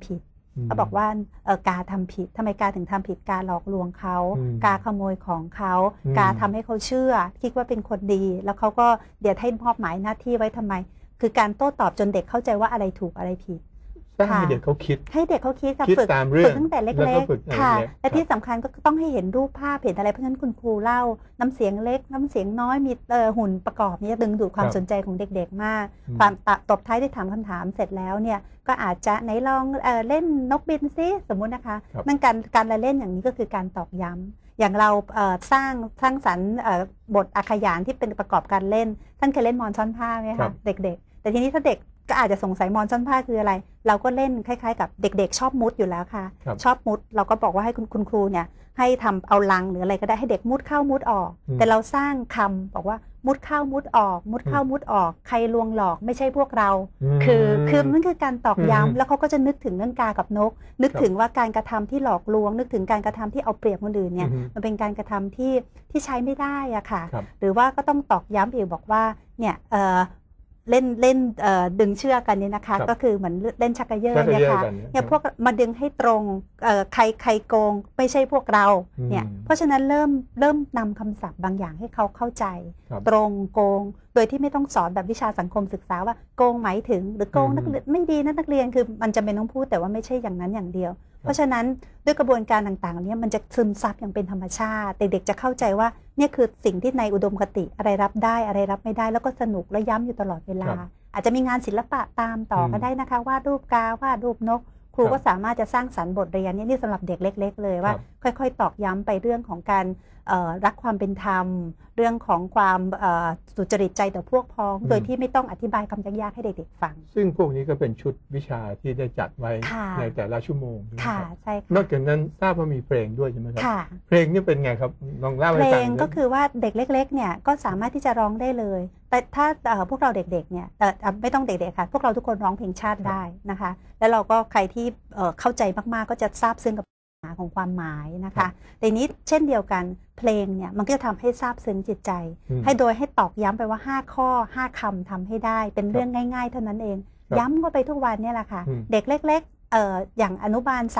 Speaker 2: เขาบอกว่ากาทำผิดทำไมกาถึงทำผิดกาหลอกลวงเขากาขโมยของเขากาทำให้เขาเชื่อคิดว่าเป็นคนดีแล้วเขาก็เดี๋ยวให้มอบหมายหน้าที่ไว้ทำไมคือการโต้ตอบจนเด็กเข้าใจว่าอะไรถูกอะไรผิด
Speaker 1: ให้เด็กเขาคิด
Speaker 2: กับฝึกตั้งแต่เล็กๆค่ะและที่สำคัญก็ต้องให้เห็นรูปภาพเห็นอะไรเพราะฉะนั้นคุณครูเล่าน้ำเสียงเล็กน้ำเสียงน้อยมีหุ่นประกอบนี้ดึงดูดความสนใจของเด็กๆมากความตบท้ายได้ถามคำถามเสร็จแล้วเนี่ยก็อาจจะไหนลองเล่นนกบินซิสมมุตินะคะนั่นการเล่นอย่างนี้ก็คือการตอกย้ำอย่างเราสร้างสรรค์บทอาขยานที่เป็นประกอบการเล่นท่านเคยเล่นมอนซ่อนผ้าไหมคะเด็กๆแต่ทีนี้ถ้าเด็กก็อาจจะสงสัยมอนซ่อนผ้าคืออะไรเราก็เล่นคล้ายๆกับเด็กๆชอบมุดอยู่แล้วค่ะชอบมุดเราก็บอกว่าให้คุณครูเนี่ยให้ทำเอาลังหรืออะไรก็ได้ให้เด็กมุดเข้ามุดออกแต่เราสร้างคำบอกว่ามุดเข้ามุดออกมุดเข้ามุดออกใครลวงหลอกไม่ใช่พวกเราคือนั่นคือการตอกย้ำแล้วเขาก็จะนึกถึงเรื่องกากับนกนึกถึงว่าการกระทำที่หลอกลวงนึกถึงการกระทำที่เอาเปรียบคนอื่นเนี่ยมันเป็นการกระทำที่ใช้ไม่ได้อะค่ะหรือว่าก็ต้องตอกย้ำอีกบอกว่าเนี่ยเล่นดึงเชือกกันนี่นะคะก็คือเหมือนเล่นชักกระเยาะเนี่ยค่ะเนี่ยพวกมาดึงให้ตรงใครโกงไม่ใช่พวกเราเนี่ยเพราะฉะนั้นเริ่มนำคำศัพท์บางอย่างให้เขาเข้าใจตรงโกงโดยที่ไม่ต้องสอนแบบวิชาสังคมศึกษาว่าโกงหมายถึงหรือโกงนักเรียนไม่ดีนะนักเรียนคือมันจะเป็นต้องพูดแต่ว่าไม่ใช่อย่างนั้นอย่างเดียวเพราะฉะนั้นด้วยกระบวนการต่างๆนี้มันจะซึมซับอย่างเป็นธรรมชาติเด็กๆจะเข้าใจว่านี่คือสิ่งที่ในอุดมคติอะไรรับได้อะไรรับไม่ได้แล้วก็สนุกและย้ำอยู่ตลอดเวลาอาจจะมีงานศิลปะตามต่อก็ได้นะคะวาดรูปกาวาดรูปนกครูก็สามารถจะสร้างสรรค์บทเรียนนี่สำหรับเด็กเล็กๆเลยว่าค่อยๆตอกย้ำไปเรื่องของการรักความเป็นธรรมเรื่องของความสุจริตใจต่อพวกพ้องโดยที่ไม่ต้องอธิบายคำยากๆให้เด็กๆฟัง
Speaker 1: ซึ่งพวกนี้ก็เป็นชุดวิชาที่ได้จัดไว้ในแต่ละชั่วโมง
Speaker 2: ค่ะใช่ค่ะ
Speaker 1: นอกจากนั้นทราบว่ามีเพลงด้วยใช่ไหมครับเพลงนี่เป็นไงครับลองเล่าให้ฟังเพล
Speaker 2: งก็คือว่าเด็กเล็กๆเนี่ยก็สามารถที่จะร้องได้เลยแต่ถ้าพวกเราเด็กๆเนี่ยไม่ต้องเด็กๆค่ะพวกเราทุกคนร้องเพลงชาติได้นะคะแล้วเราก็ใครที่เข้าใจมากๆก็จะซาบซึ้งกับของความหมายนะคะแต่นี้เช่นเดียวกันเพลงเนี่ยมันก็จะทำให้ซาบซึ้งจิตใจให้โดยให้ตอกย้ำไปว่า5ข้อ5คำทำให้ได้เป็นเรื่องง่ายๆเท่านั้นเองย้ำเข้าไปทุกวันเนี่ยแหละค่ะเด็กเล็กๆอย่างอนุบาล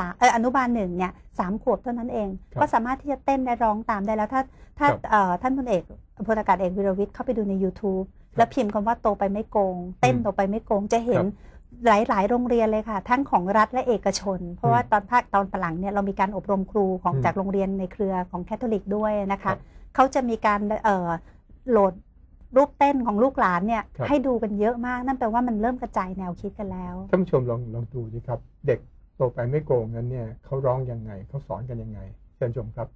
Speaker 2: 1เนี่ย3 ขวบเท่านั้นเองก็สามารถที่จะเต้นและร้องตามได้แล้วถ้าท่านพลอากาศเอกวิรวิทย์เข้าไปดูใน YouTube แล้วพิมพ์คำว่าโตไปไม่โกงเต้นโตไปไม่โกงจะเห็นหลายโรงเรียนเลยค่ะทั้งของรัฐและเอกชนเพราะว่าตอนหลังเนี่ยเรามีการอบรมครูของจากโรงเรียนในเครือของแคทอลิกด้วยนะคะเขาจะมีการโหลดรูปเต้นของลูกหลานเนี่ยให้ดูกันเยอะมากนั่นแปลว่ามันเริ่มกระจายแนวคิดกันแล้ว
Speaker 1: ท่านผู้ชมลองดูสิครับเด็กโตไปไม่โกงนั้นเนี่ยเขาร้องยังไงเขาสอนกันยังไงเชิญชมครับ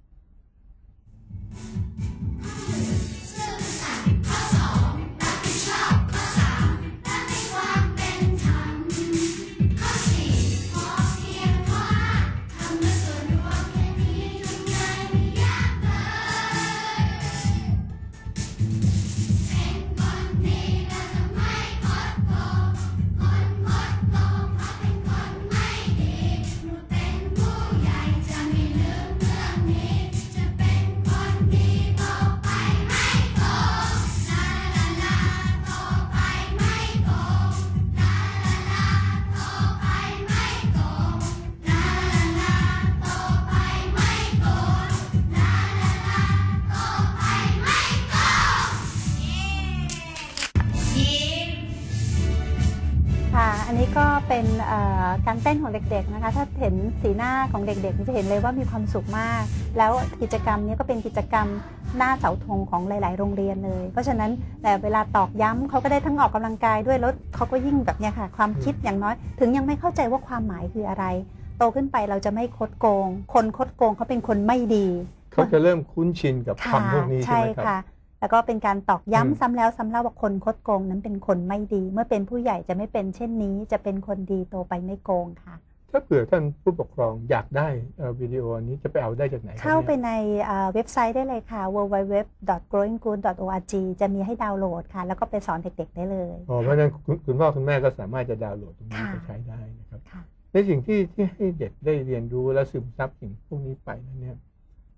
Speaker 2: อันนี้ก็เป็นการเต้นของเด็กๆนะคะถ้าเห็นสีหน้าของเด็กๆจะเห็นเลยว่ามีความสุขมากแล้วกิจกรรมนี้ก็เป็นกิจกรรมหน้าเสาธงของหลายๆโรงเรียนเลยเพราะฉะนั้นแต่เวลาตอกย้ำเขาก็ได้ทั้งออกกำลังกายด้วยแล้วเขาก็ยิ่งแบบเนี้ยค่ะความคิดอย่างน้อยถึงยังไม่เข้าใจว่าความหมายคืออะไรโตขึ้นไปเราจะไม่คดโกงคนคดโกงเขาเป็นคนไม่ดี
Speaker 1: เขาจะเริ่มคุ้นชินกับคำพวกนี้ใช่ไหมครับ
Speaker 2: แล้วก็เป็นการตอกย้ำซ้ำแล้วซ้ำเล่าว่าคนคดโกงนั้นเป็นคนไม่ดีเมื่อเป็นผู้ใหญ่จะไม่เป็นเช่นนี้จะเป็นคนดีโตไปไม่โกงค่ะ
Speaker 1: ถ้าเผื่อท่านผู้ปกครองอยากได้วิดีโอนี้จะไปเอาได้จากไหน
Speaker 2: เข้าไปในเว็บไซต์ได้เลยค่ะ www.growinggood.org จะมีให้ดาวน์โหลดค่ะแล้วก็ไปสอนเด็กๆได้เลย
Speaker 1: เพราะฉะนั้นคุณพ่อคุณแม่ก็สามารถจะดาวน์โหลดตรงนี้ไปใช้ได้นะครับในสิ่งที่ให้เด็กได้เรียนรู้และซึมซับสิ่งพวกนี้ไปนั้นเนี่ย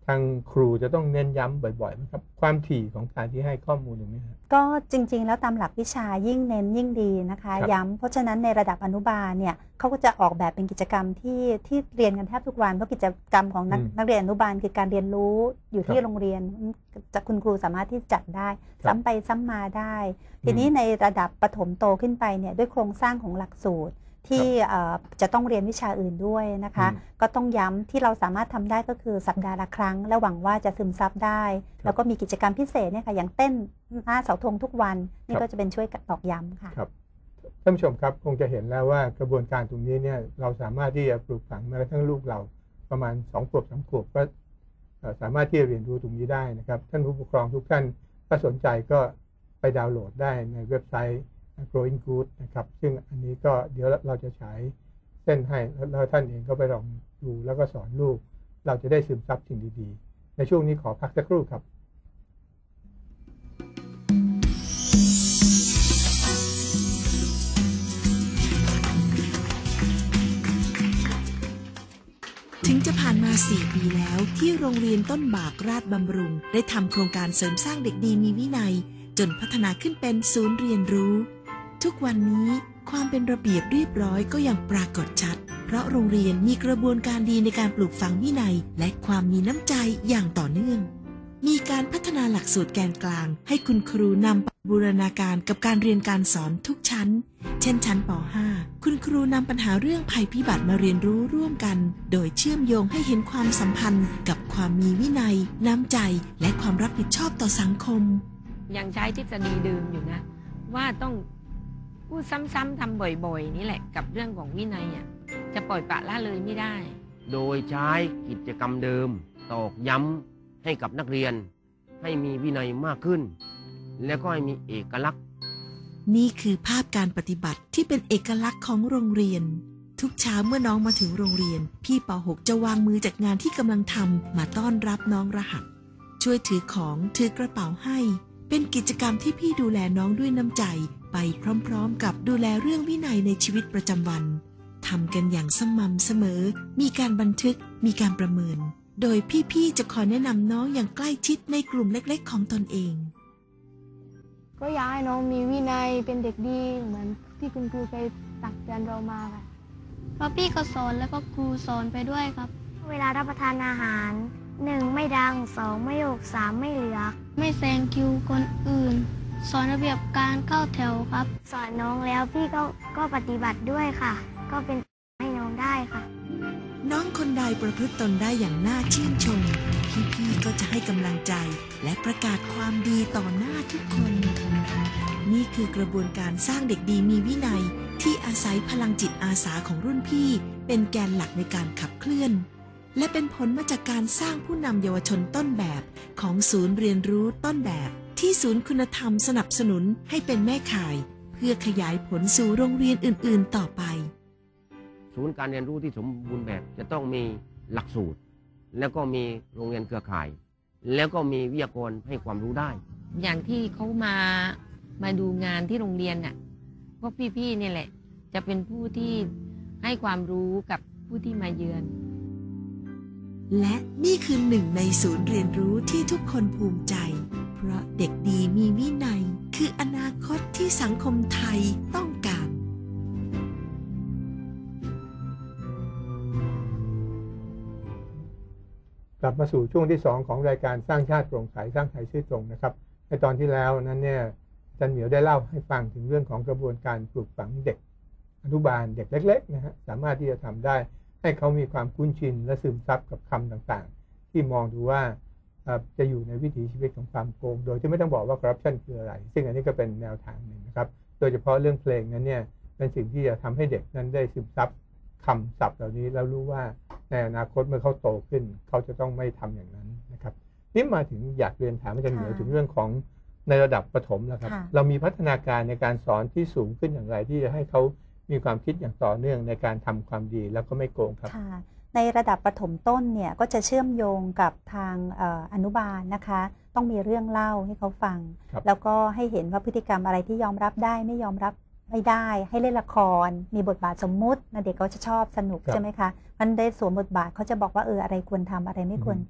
Speaker 1: ทางครูจะต้องเน้นย้ำบ่อยๆไหมครับความถี่ของการที่ให้ข้อมูลตรงนี้ครับ
Speaker 2: ก็จริงๆแล้วตามหลักวิชายิ่งเน้นยิ่งดีนะคะ
Speaker 1: ครับ
Speaker 2: ย้ำเพราะฉะนั้นในระดับอนุบาลเนี่ยเขาก็จะออกแบบเป็นกิจกรรมที่เรียนกันแทบทุกวันเพราะกิจกรรมของนักเรียนอนุบาลคือการเรียนรู้อยู่ที่โรงเรียนจะคุณครูสามารถที่จัดได้ซ้ำไปซ้ำมาได้ ทีนี้ในระดับประถมโตขึ้นไปเนี่ยด้วยโครงสร้างของหลักสูตรที่จะต้องเรียนวิชาอื่นด้วยนะคะก็ต้องย้ำที่เราสามารถทำได้ก็คือสัปดาห์ละครั้งและหวังว่าจะซึมซับได้แล้วก็มีกิจกรรมพิเศษเนี่ยค่ะอย่างเต้นหน้าเสาธงทุกวันนี่ก็จะเป็นช่วยตอกย้ำค่ะ
Speaker 1: ครับท่านผู้ชมครับคงจะเห็นแล้วว่ากระบวนการตรงนี้เนี่ยเราสามารถที่จะปลูกฝังแม้กระทั่งลูกเราประมาณ2 ขวบ 3 ขวบก็สามารถที่จะเรียนรู้ตรงนี้ได้นะครับท่านผู้ปกครองทุกท่านถ้าสนใจก็ไปดาวน์โหลดได้ในเว็บไซต์ Growing Good นะครับซึ่งอันนี้ก็เดี๋ยวเราจะฉายเส้นให้แล้วท่านเองก็ไปลองดูแล้วก็สอนลูกเราจะได้ซึมซับสิ่งดีๆในช่วงนี้ขอพักสักครู่ครับ
Speaker 5: ถึงจะผ่านมา 4 ปีแล้วที่โรงเรียนต้นบากราชบำรุงได้ทำโครงการเสริมสร้างเด็กดีมีวินัยจนพัฒนาขึ้นเป็นศูนย์เรียนรู้ทุกวันนี้ความเป็นระเบียบเรียบร้อยก็ยังปรากฏชัดเพราะโรงเรียนมีกระบวนการดีในการปลูกฝังวินัยและความมีน้ำใจอย่างต่อเนื่องมีการพัฒนาหลักสูตรแกนกลางให้คุณครูนำไปบูรณาการกับการเรียนการสอนทุกชั้นเช่นชั้นป .5 คุณครูนำปัญหาเรื่องภัยพิบัติมาเรียนรู้ร่วมกันโดยเชื่อมโยงให้เห็นความสัมพันธ์กับความมีวินัยน้ำใจและความรับผิดชอบต่อสังคม
Speaker 6: ยังใช้ทฤษฎีเดิมอยู่นะว่าต้องพูดซ้ำๆทำบ่อยๆนี่แหละกับเรื่องของวินัยจะปล่อยปละละเลยไม่ได้
Speaker 7: โดยใช้กิจกรรมเดิมตอกย้ำให้กับนักเรียนให้มีวินัยมากขึ้นและก็ให้มีเอกลักษณ์
Speaker 5: นี่คือภาพการปฏิบัติที่เป็นเอกลักษณ์ของโรงเรียนทุกเช้าเมื่อน้องมาถึงโรงเรียนพี่ป .6 จะวางมือจากงานที่กำลังทำมาต้อนรับน้องรหัสช่วยถือของถือกระเป๋าให้เป็นกิจกรรมที่พี่ดูแลน้องด้วยน้ำใจไปพร้อมๆกับดูแลเรื่องวินัยในชีวิตประจำวันทำกันอย่างสม่ำเสมอมีการบันทึกมีการประเมินโดยพี่ๆจะคอยแนะนำน้องอย่างใกล้ชิดในกลุ่มเล็กๆของตนเอง
Speaker 8: ก็อยากให้น้องมีวินัยเป็นเด็กดีเหมือนที่คุณครูเคยตักเตือนเรามาค่ะ
Speaker 9: เพราะพี่เขาสอนแล้วก็ครูสอนไปด้วยครับ
Speaker 10: เวลารับประทานอาหาร 1. ไม่ดัง 2. ไม่โยก 3. ไม่เหลือ
Speaker 9: ไม่แซงคิวคนอื่นสอนระเบียบการเข้าแถวครับ
Speaker 10: สอนน้องแล้วพี่ก็ปฏิบัติด้วยค่ะก็เป็นให้น้องได้ค่ะ
Speaker 5: น้องคนใดประพฤติตนได้อย่างน่าชื่นชมพี่ๆก็จะให้กำลังใจและประกาศความดีต่อหน้าทุกคนนี่คือกระบวนการสร้างเด็กดีมีวินัยที่อาศัยพลังจิตอาสาของรุ่นพี่เป็นแกนหลักในการขับเคลื่อนและเป็นผลมาจากการสร้างผู้นำเยาวชนต้นแบบของศูนย์เรียนรู้ต้นแบบที่ศูนย์คุณธรรมสนับสนุนให้เป็นแม่ข่ายเพื่อขยายผลสู่โรงเรียนอื่นๆต่อไป
Speaker 7: ศูนย์การเรียนรู้ที่สมบูรณ์แบบจะต้องมีหลักสูตรแล้วก็มีโรงเรียนเครือข่ายแล้วก็มีวิทยากรให้ความรู้ได้
Speaker 6: อย่างที่เขามาดูงานที่โรงเรียนพวกพี่ๆเนี่ยแหละจะเป็นผู้ที่ให้ความรู้กับผู้ที่มาเยือน
Speaker 5: และนี่คือหนึ่งในศูนย์เรียนรู้ที่ทุกคนภูมิใจเพราะเด็กดีมีวินัยคืออนาคตที่สังคมไทยต้องการ
Speaker 1: กลับมาสู่ช่วงที่2ของรายการสร้างชาติโปร่งใสสร้างไทยซื่อตรงนะครับในตอนที่แล้วนั้นเนี่ยอาจารย์เหมียวได้เล่าให้ฟังถึงเรื่องของกระบวนการปลูกฝังเด็กอนุบาลเด็กเล็กๆนะฮะสามารถที่จะทำได้ให้เขามีความคุ้นชินและซึมซับกับคำต่างๆที่มองดูว่าจะอยู่ในวิถีชีวิตของความโกงโดยที่ไม่ต้องบอกว่าคอร์รัปชันคืออะไรซึ่งอันนี้ก็เป็นแนวทางหนึ่งนะครับโดยเฉพาะเรื่องเพลงนั้นเนี่ยเป็นสิ่งที่จะทำให้เด็กนั้นได้ซึมซับคำศัพท์เหล่านี้แล้วรู้ว่าในอนาคตเมื่อเขาโตขึ้นเขาจะต้องไม่ทำอย่างนั้นนะครับนี่มาถึงอยากเรียนถามอาจารย์เหมียวถึงเรื่องของในระดับประถมแล้วครับเรามีพัฒนาการในการสอนที่สูงขึ้นอย่างไรที่จะให้เขามีความคิดอย่างต่อเนื่องในการทำความดีแล้วก็ไม่โกงครับ
Speaker 2: ในระดับประถมต้นเนี่ยก็จะเชื่อมโยงกับทางอนุบาลนะคะต้องมีเรื่องเล่าให้เขาฟังแล้วก็ให้เห็นว่าพฤติกรรมอะไรที่ยอมรับได้ไม่ยอมรับไม่ได้ให้เล่นละครมีบทบาทสมมุติเด็กเขาจะชอบสนุกใช่ไหมคะมันได้สวมบทบาทเขาจะบอกว่าอะไรควรทำอะไรไม่ควรทำ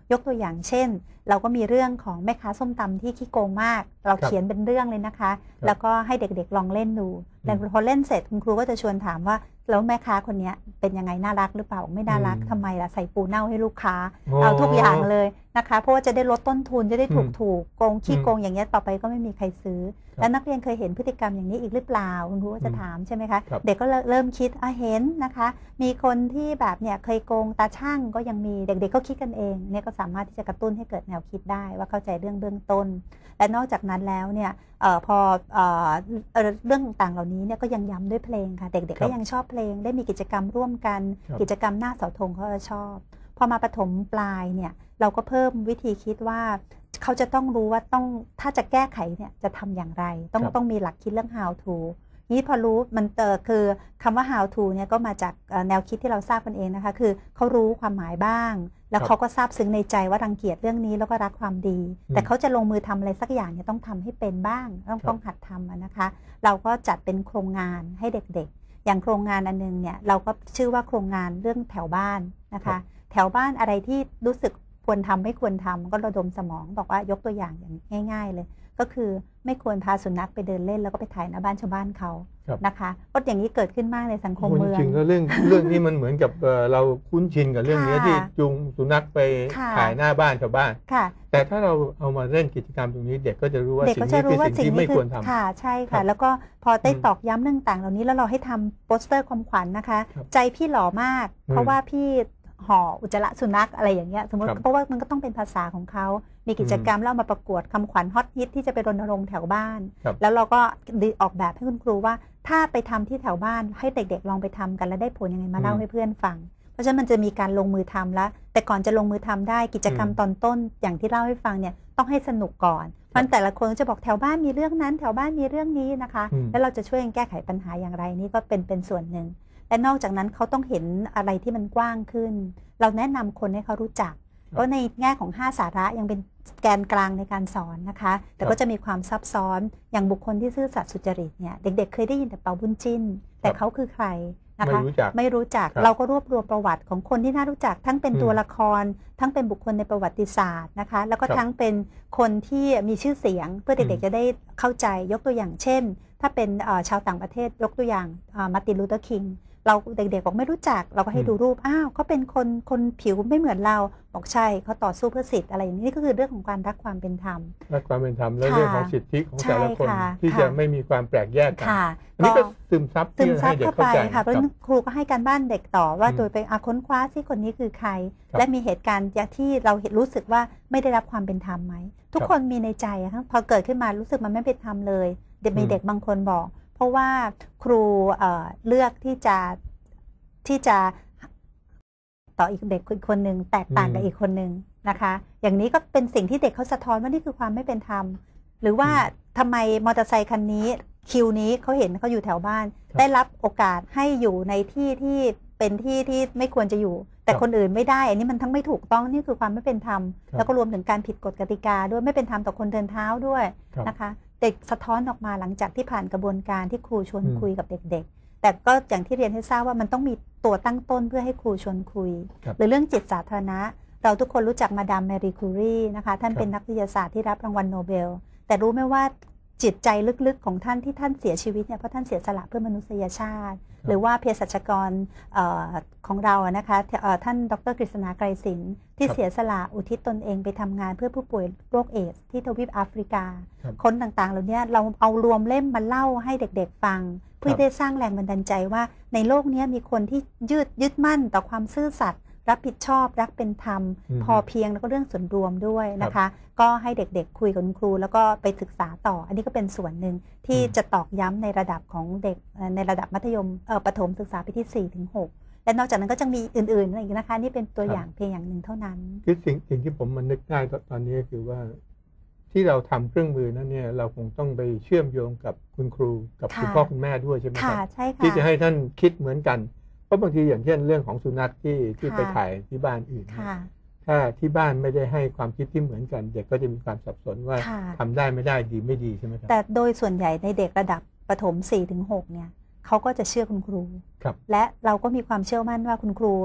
Speaker 2: ยกตัวอย่างเช่น เราก็มีเรื่องของแม่ค้าส้มตำที่ขี้โกงมาก เราเขียนเป็นเรื่องเลยนะคะ แล้วก็ให้เด็กๆลองเล่นดูแต่พอเล่นเสร็จคุณครูก็จะชวนถามว่าแล้วแม่ค้าคนนี้เป็นยังไงน่ารักหรือเปล่าไม่น่ารักทำไมล่ะใส่ปูเน่าให้ลูกค้าเอาทุกอย่างเลยนะคะเพราะว่าจะได้ลดต้นทุนจะได้ถูกโกงขี้โกงอย่างเงี้ยต่อไปก็ไม่มีใครซื้อแล้วนักเรียนเคยเห็นพฤติกรรมอย่างนี้อีกหรือเปล่าคุณครูก็จะถามใช่ไหมคะเด็กก็เริ่มคิดเห็นนะคะมีคนที่แบบเนี่ยเคยโกงตาช่างก็ยังมีเด็กๆก็คิดกันเองเนี่ยก็สามารถที่จะกระตุ้นให้เกิดแนวคิดได้ว่าเข้าใจเรื่องเบื้องต้นและนอกจากนั้นแล้วเนี่ยพอเรื่องต่างๆเหล่านี้เนี่ยก็ยังย้ำด้วยเพลงค่ะเด็กๆก็ยังชอบเพลงได้มีกิจกรรมร่วมกันกิจกรรมหน้าเสาธงเขาจะชอบพอมาประถมปลายเนี่ยเราก็เพิ่มวิธีคิดว่าเขาจะต้องรู้ว่าถ้าจะแก้ไขเนี่ยจะทำอย่างไรต้องมีหลักคิดเรื่อง how to นี้พอรู้มันคือคำว่า how to เนี่ยก็มาจากแนวคิดที่เราทราบกันเองนะคะคือเขารู้ความหมายบ้างแล้วเขาก็ทราบซึ้งในใจว่ารังเกียจเรื่องนี้แล้วก็รักความดีแต่เขาจะลงมือทำอะไรสักอย่างเนี่ยต้องทำให้เป็นบ้างต้องหัดทำนะคะ เราก็จัดเป็นโครงงานให้เด็กๆอย่างโครงงานอันนึงเนี่ยเราก็ชื่อว่าโครงงานเรื่องแถวบ้านนะคะแถวบ้านอะไรที่รู้สึกควรทำไม่ควรทำก็ระดมสมองบอกว่ายกตัวอย่างอย่างง่ายๆเลยก็คือไม่ควรพาสุนัขไปเดินเล่นแล้วก็ไปถ่ายหน้าบ้านชาวบ้านเขานะคะเพราะอย่างนี้เกิดขึ้นมากในสังคมเมือง
Speaker 1: จริงๆแล้วเรื่องนี้มันเหมือนกับเราคุ้นชินกับเรื่องนี้ที่จูงสุนัขไปถ่ายหน้าบ้านชาวบ้านแต่ถ้าเราเอามาเล่นกิจกรรมตรงนี้เด็กก็จะรู้ว่าสิ่งนี้คือสิ่งที่ไม่ควรทำ
Speaker 2: ค่ะใช่ค่ะแล้วก็พอได้ตอกย้ำเรื่องต่างเหล่านี้แล้วเราให้ทำโปสเตอร์ความขวัญนะคะใจพี่หล่อมากเพราะว่าพี่ห่ออุจจาระสุนัขอะไรอย่างเงี้ยสมมติเพราะว่ามันก็ต้องเป็นภาษาของเขามีกิจกรรมแล้วมาประกวดคำขวัญฮอตฮิตที่จะไปรณรงค์แถวบ้านแล้วเราก็ออกแบบให้คุณครูว่าถ้าไปทำที่แถวบ้านให้เด็กๆลองไปทำกันแล้วได้ผลยังไงมาเล่าให้เพื่อนฟังเพราะฉะนั้นมันจะมีการลงมือทำแล้วแต่ก่อนจะลงมือทำได้กิจกรรมตอนต้นอย่างที่เล่าให้ฟังเนี่ยต้องให้สนุกก่อนมันแต่ละคนจะบอกแถวบ้านมีเรื่องนั้นแถวบ้านมีเรื่องนี้นะคะแล้วเราจะช่วยกันแก้ไขปัญหาอย่างไรนี่ก็เป็นส่วนหนึ่งและนอกจากนั้นเขาต้องเห็นอะไรที่มันกว้างขึ้นเราแนะนำคนให้เขารู้จักเพราะในแง่ของ5สาระยังเป็นแกนกลางในการสอนนะคะแต่ก็จะมีความซับซ้อนอย่างบุคคลที่ซื่อสัตย์สุจริตเนี่ยเด็กๆเคยได้ยินแต่เปาบุญจิ้นแต่เขาคือใครนะคะไม่รู้จักเราก็รวบรวมประวัติของคนที่น่ารู้จักทั้งเป็นตัวละครทั้งเป็นบุคคลในประวัติศาสตร์นะคะแล้วก็ทั้งเป็นคนที่มีชื่อเสียงเพื่อเด็กๆจะได้เข้าใจยกตัวอย่างเช่นถ้าเป็นชาวต่างประเทศยกตัวอย่างมาร์ตินลูเทอร์คิงเราเด็กๆบอกไม่รู้จักเราก็ให้ดูรูปเขาเป็นคนผิวไม่เหมือนเราบอกใช่เขาต่อสู้เพื่อสิทธิ์อะไรอย่างนี้นี่ก็คือเรื่องของการรักความเป็นธรรม
Speaker 1: รักความเป็นธรรมและเรื่องของสิทธิของแต่ละคนที่จะไม่มีความแปลกแยกกันอันนี้ก็ซึมซับให้เด็กเข้าใจค่ะ
Speaker 2: เพราะครูก็ให้การบ้านเด็กต่อว่าโดยไปค้นคว้าที่คนนี้คือใครและมีเหตุการณ์ที่เรารู้สึกว่าไม่ได้รับความเป็นธรรมไหมทุกคนมีในใจพอเกิดขึ้นมารู้สึกมันไม่เป็นธรรมเลยมีเด็กบางคนบอกเพราะว่าครูเลือกที่จะต่ออีกเด็กคนหนึ่งแตกต่างกับอีกคนหนึ่งนะคะอย่างนี้ก็เป็นสิ่งที่เด็กเขาสะท้อนว่านี่คือความไม่เป็นธรรมหรือว่าทำไมมอเตอร์ไซคันนี้คิวนี้เขาเห็นเขาอยู่แถวบ้านได้รับโอกาสให้อยู่ในที่เป็นที่ไม่ควรจะอยู่แต่คนอื่นไม่ได้อันนี้มันทั้งไม่ถูกต้องนี่คือความไม่เป็นธรรมแล้วก็รวมถึงการผิดกฎกติกาด้วยไม่เป็นธรรมต่อคนเดินเท้าด้วยนะคะเด็กสะท้อนออกมาหลังจากที่ผ่านกระบวนการที่ครูชวนคุยกับเด็กๆแต่ก็อย่างที่เรียนให้ทราบว่ามันต้องมีตัวตั้งต้นเพื่อให้ครูชวนคุยหรือเรื่องจิตสาธารณะเราทุกคนรู้จักมาดามแมรีคูรีนะคะท่านเป็นนักวิทยาศาสตร์ที่รับรางวัลโนเบลแต่รู้ไหมว่าจิตใจลึกๆของท่านที่ท่านเสียชีวิตเนี่ยเพราะท่านเสียสละเพื่อมนุษยชาติหรือว่าเภสัชกรของเรานะคะท่านดร.กฤษณาไกรสินที่เสียสละอุทิศตนเองไปทำงานเพื่อผู้ป่วยโรคเอดส์ที่ทวีปแอฟริกาคนต่างๆเหล่านี้เราเอารวมเล่มมาเล่าให้เด็กๆฟังเพื่อได้สร้างแรงบันดาลใจว่าในโลกนี้มีคนที่ยึดมั่นต่อความซื่อสัตย์รับผิดชอบรักเป็นธรรมพอเพียงแล้วก็เรื่องส่วนรวมด้วยนะคะก็ให้เด็กๆคุยกับคุณครูแล้วก็ไปศึกษาต่ออันนี้ก็เป็นส่วนหนึ่งที่จะตอกย้ำในระดับของเด็กในระดับมัธยมประถมศึกษาปีที่4 ถึง 6และนอกจากนั้นก็จะมีอื่นๆอีกนะคะนี่เป็นตัวอย่างเพียงอย่างหนึ่งเท่านั้น
Speaker 1: คือสิ่งที่ผมมันนึกได้ตอนนี้คือว่าที่เราทำเครื่องมือนั้นเนี่ยเราคงต้องไปเชื่อมโยงกับคุณครูกับคุณพ่อคุณแม่ด้วยใช่ไหมครับที่จะให้ท่านคิดเหมือนกันเพราะบางทีอย่างเช่นเรื่องของสุนัขที่ไปถ่ายที่บ้านอื่นถ้าที่บ้านไม่ได้ให้ความคิดที่เหมือนกันเด็กก็จะมีความสับสนว่าทำได้ไม่ได้ดีไม่ดีใช่ไหมครับ
Speaker 2: แต่โดยส่วนใหญ่ในเด็กระดับประถม 4 ถึง 6เนี่ยเขาก็จะเชื่อคุณครูและเราก็มีความเชื่อมั่นว่าคุณครู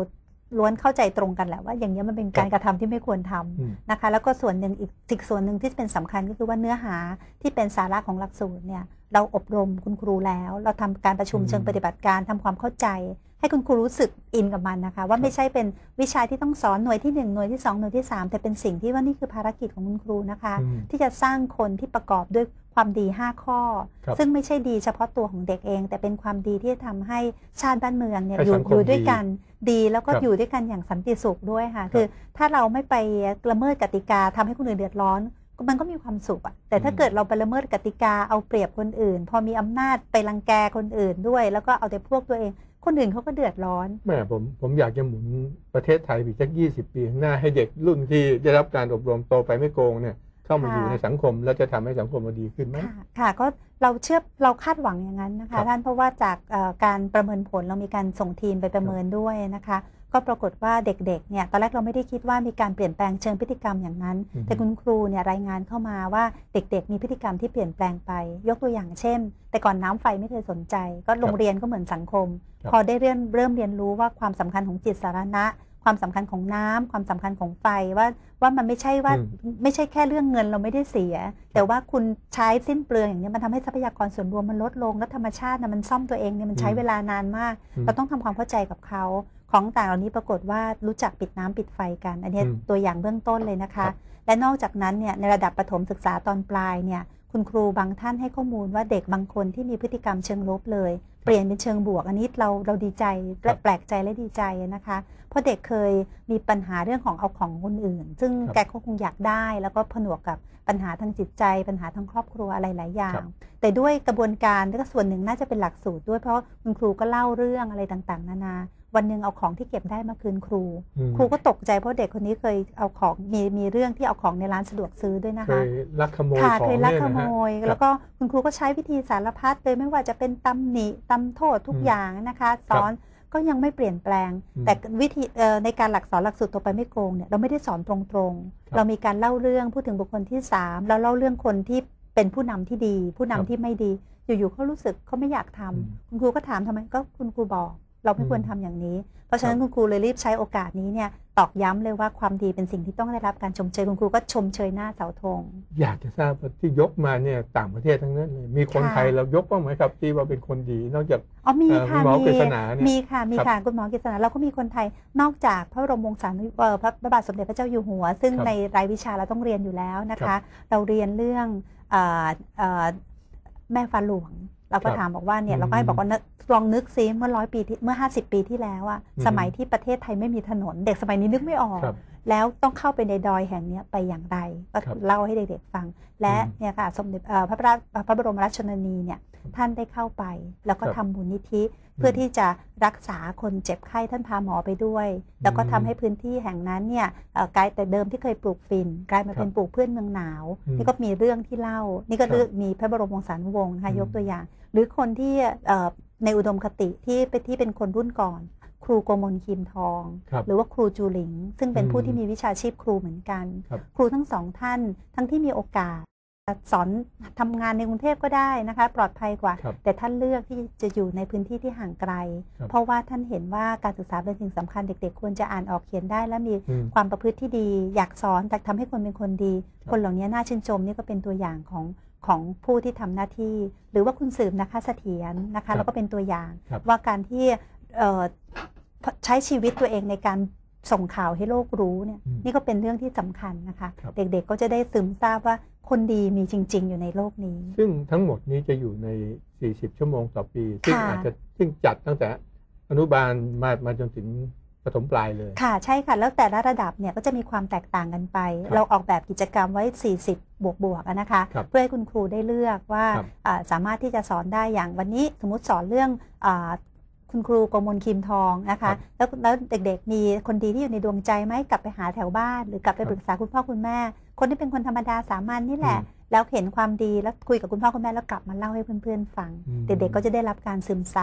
Speaker 2: ล้วนเข้าใจตรงกันแหละว่าอย่างนี้มันเป็นการกระทำที่ไม่ควรทำนะคะแล้วก็ส่วนหนึ่งอีกส่วนหนึ่งที่เป็นสำคัญก็คือว่าเนื้อหาที่เป็นสาระของหลักสูตรเนี่ยเราอบรมคุณครูแล้วเราทำการประชุมเชิงปฏิบัติการทำความเข้าใจให้คุณครูรู้สึกอินกับมันนะคะว่าไม่ใช่เป็นวิชาที่ต้องสอนหน่วยที่1หน่วยที่2หน่วยที่3แต่เป็นสิ่งที่ว่านี่คือภารกิจของคุณครูนะคะที่จะสร้างคนที่ประกอบด้วยความดี5ข้อซึ่งไม่ใช่ดีเฉพาะตัวของเด็กเองแต่เป็นความดีที่จะทำให้ชาติบ้านเมืองเนี่ยอยู่ด้วยกันดีแล้วก็อยู่ด้วยกันอย่างสันติสุขด้วยค่ะคือถ้าเราไม่ไปละเมิดกติกาทำให้คนอื่นเดือดร้อนมันก็มีความสุขอะแต่ถ้าเกิดเราไปละเมิดกติกาเอาเปรียบคนอื่นพอมีอำนาจไปรังแกคนอื่นด้วยแล้วก็เอาแต่พวกตัวเองคนอื่นเขาก็เดือดร้อน
Speaker 1: แม่ผมอยากจะหมุนประเทศไทยอีกสัก20 ปีข้างหน้าให้เด็กรุ่นที่ได้รับการอบรมโตไปไม่โกงเนี่ยเข้ามาอยู่ในสังคมแล้วจะทำให้สังคมมันดีขึ้นไหม
Speaker 2: ค่ะก็เราคาดหวังอย่างนั้นนะคะท่านเพราะว่าจากการประเมินผลเรามีการส่งทีมไปประเมินด้วยนะคะก็ปรากฏว่าเด็กๆเนี่ยตอนแรกเราไม่ได้คิดว่ามีการเปลี่ยนแปลงเชิงพฤติกรรมอย่างนั้นแต่คุณครูเนี่ยรายงานเข้ามาว่าเด็กๆมีพฤติกรรมที่เปลี่ยนแปลงไปยกตัวอย่างเช่นแต่ก่อนน้ำไฟไม่เคยสนใจก็โรงเรียนก็เหมือนสังคมพอได้เริ่มเรียนรู้ว่าความสำคัญของจิตสาธารณะความสำคัญของน้ำความสำคัญของไฟว่ามันไม่ใช่แค่เรื่องเงินเราไม่ได้เสียแต่ว่าคุณใช้สิ้นเปลืองอย่างนี้มันทำให้ทรัพยากรส่วนรวมมันลดลงและธรรมชาติมันซ่อมตัวเองเนี่ยมันใช้เวลานานมากเราต้องทำความเข้าใจกับเขาของต่างเหล่านี้ปรากฏว่ารู้จักปิดน้ำปิดไฟกันอันนี้ตัวอย่างเบื้องต้นเลยนะคะและนอกจากนั้นเนี่ยในระดับประถมศึกษาตอนปลายเนี่ยคุณครูบางท่านให้ข้อมูลว่าเด็กบางคนที่มีพฤติกรรมเชิงลบเลยเปลี่ยนเป็นเชิงบวกอันนี้เราดีใจและแปลกใจและดีใจนะคะเพราะเด็กเคยมีปัญหาเรื่องของเอาของคนอื่นซึ่งแกคงอยากได้แล้วก็ผนวกกับปัญหาทางจิตใจปัญหาทางครอบครัวอะไรหลายอย่างแต่ด้วยกระบวนการและก็ส่วนหนึ่งน่าจะเป็นหลักสูตรด้วยเพราะคุณครูก็เล่าเรื่องอะไรต่างๆนานาวันหนึ่งเอาของที่เก็บได้มาคืนครูก็ตกใจเพราะเด็กคนนี้เคยเอาของมีเรื่องที่เอาของในร้านสะดวกซื้อด้วยนะคะ
Speaker 1: เคยลักขโมยของ
Speaker 2: เคยลักขโมยแล้วก็คุณครูก็ใช้วิธีสารพัดเลยไม่ว่าจะเป็นตำหนิตำโทษทุกอย่างนะคะสอนก็ยังไม่เปลี่ยนแปลงแต่วิธีในการหลักสูตรตัวไปไม่โกงเนี่ยเราไม่ได้สอนตรงๆเรามีการเล่าเรื่องพูดถึงบุคคลที่3แล้วเล่าเรื่องคนที่เป็นผู้นำที่ดีผู้นำที่ไม่ดีอยู่ๆเขารู้สึกเขาไม่อยากทำคุณครูก็ถามทำไมก็คุณครูบอกเราไม่ควรทำอย่างนี้เพราะฉะนั้นคุณครูเลยรีบใช้โอกาสนี้เนี่ยตอกย้ำเลยว่าความดีเป็นสิ่งที่ต้องได้รับการชมเชยคุณครูก็ชมเชยหน้าเสาธง
Speaker 1: อยากจะทราบว่าที่ยกมาเนี่ยต่างประเทศทั้งนั้นเลยมีคนไทยเรายกบ้างไหมครับที่ว่าเป็นคนดีนอกจาก
Speaker 2: มีค่ะ
Speaker 1: หมอกฤษณาเนี่ย
Speaker 2: มีค่ะคุณหมอกฤษณาเราก็มีคนไทยนอกจากพระบรมวงศานุพระบาทสมเด็จพระเจ้าอยู่หัวซึ่งในรายวิชาเราต้องเรียนอยู่แล้วนะคะเราเรียนเรื่องแม่ฟ้าหลวงเราก็ถามบอกว่าเนี่ยเราก็ให้บอกว่าลองนึกซิเมื่อ50 ปีที่แล้วอะสมัยที่ประเทศไทยไม่มีถนนเด็กสมัยนี้นึกไม่ออกแล้วต้องเข้าไปในดอยแห่งนี้ไปอย่างไรก็เล่าให้เด็กๆฟังและเนี่ยค่ะสมเด็จพระบรมราชชนนีเนี่ยท่านได้เข้าไปแล้วก็ทำมูลนิธิเพื่อที่จะรักษาคนเจ็บไข้ท่านพาหมอไปด้วยแล้วก็ทำให้พื้นที่แห่งนั้นเนี่ยกลายแต่เดิมที่เคยปลูกฝิ่นกลายมาเป็นปลูกพืชเมืองหนาวนี่ก็มีเรื่องที่เล่านี่ก็มีพระบรมวงศานุวงศ์นะคะยกตัวอย่างหรือคนที่ในอุดมคติที่เป็นคนรุ่นก่อนครูโกมลคีมทองหรือว่าครูจูหลิงซึ่งเป็นผู้ที่มีวิชาชีพครูเหมือนกันครูทั้งสองท่านทั้งที่มีโอกาสสอนทำงานในกรุงเทพก็ได้นะคะปลอดภัยกว่าแต่ท่านเลือกที่จะอยู่ในพื้นที่ที่ห่างไกลเพราะว่าท่านเห็นว่าการศึกษาเป็นสิ่งสำคัญเด็กๆควรจะอ่านออกเขียนได้และมีความประพฤติที่ดีอยากสอนแต่ทำให้คนเป็นคนดีคนเหล่านี้น่าชื่นชมนี่ก็เป็นตัวอย่างของผู้ที่ทำหน้าที่หรือว่าคุณสืบนะคะเสถียรนะคะแล้วก็เป็นตัวอย่างว่าการที่ใช้ชีวิตตัวเองในการส่งข่าวให้โลกรู้เนี่ยนี่ก็เป็นเรื่องที่สำคัญนะคะเด็กๆก็จะได้ซึมซาบว่าคนดีมีจริงๆอยู่ในโลกนี้
Speaker 1: ซึ่งทั้งหมดนี้จะอยู่ใน40 ชั่วโมงต่อปีซึ่งจัดตั้งแต่อนุบาลมาจนถึงประถมปลายเลย
Speaker 2: ค่ะใช่ค่ะแล้วแต่ละระดับเนี่ยก็จะมีความแตกต่างกันไปเราออกแบบกิจกรรมไว้40บวกนะคะเพื่อให้คุณครูได้เลือกว่าสามารถที่จะสอนได้อย่างวันนี้สมมุติสอนเรื่องคุณครูโกมลคีมทองนะคะแล้วเด็กๆมีคนดีที่อยู่ในดวงใจไหมกลับไปหาแถวบ้านหรือกลับไปปรึกษาคุณพ่อคุณแม่คนที่เป็นคนธรรมดาสามัญนี่แหละแล้วเห็นความดีแล้วคุยกับคุณพ่อคุณแม่แล้วกลับมาเล่าให้เพื่อนๆฟังเด็กๆก็จะได้รับการซึมซับ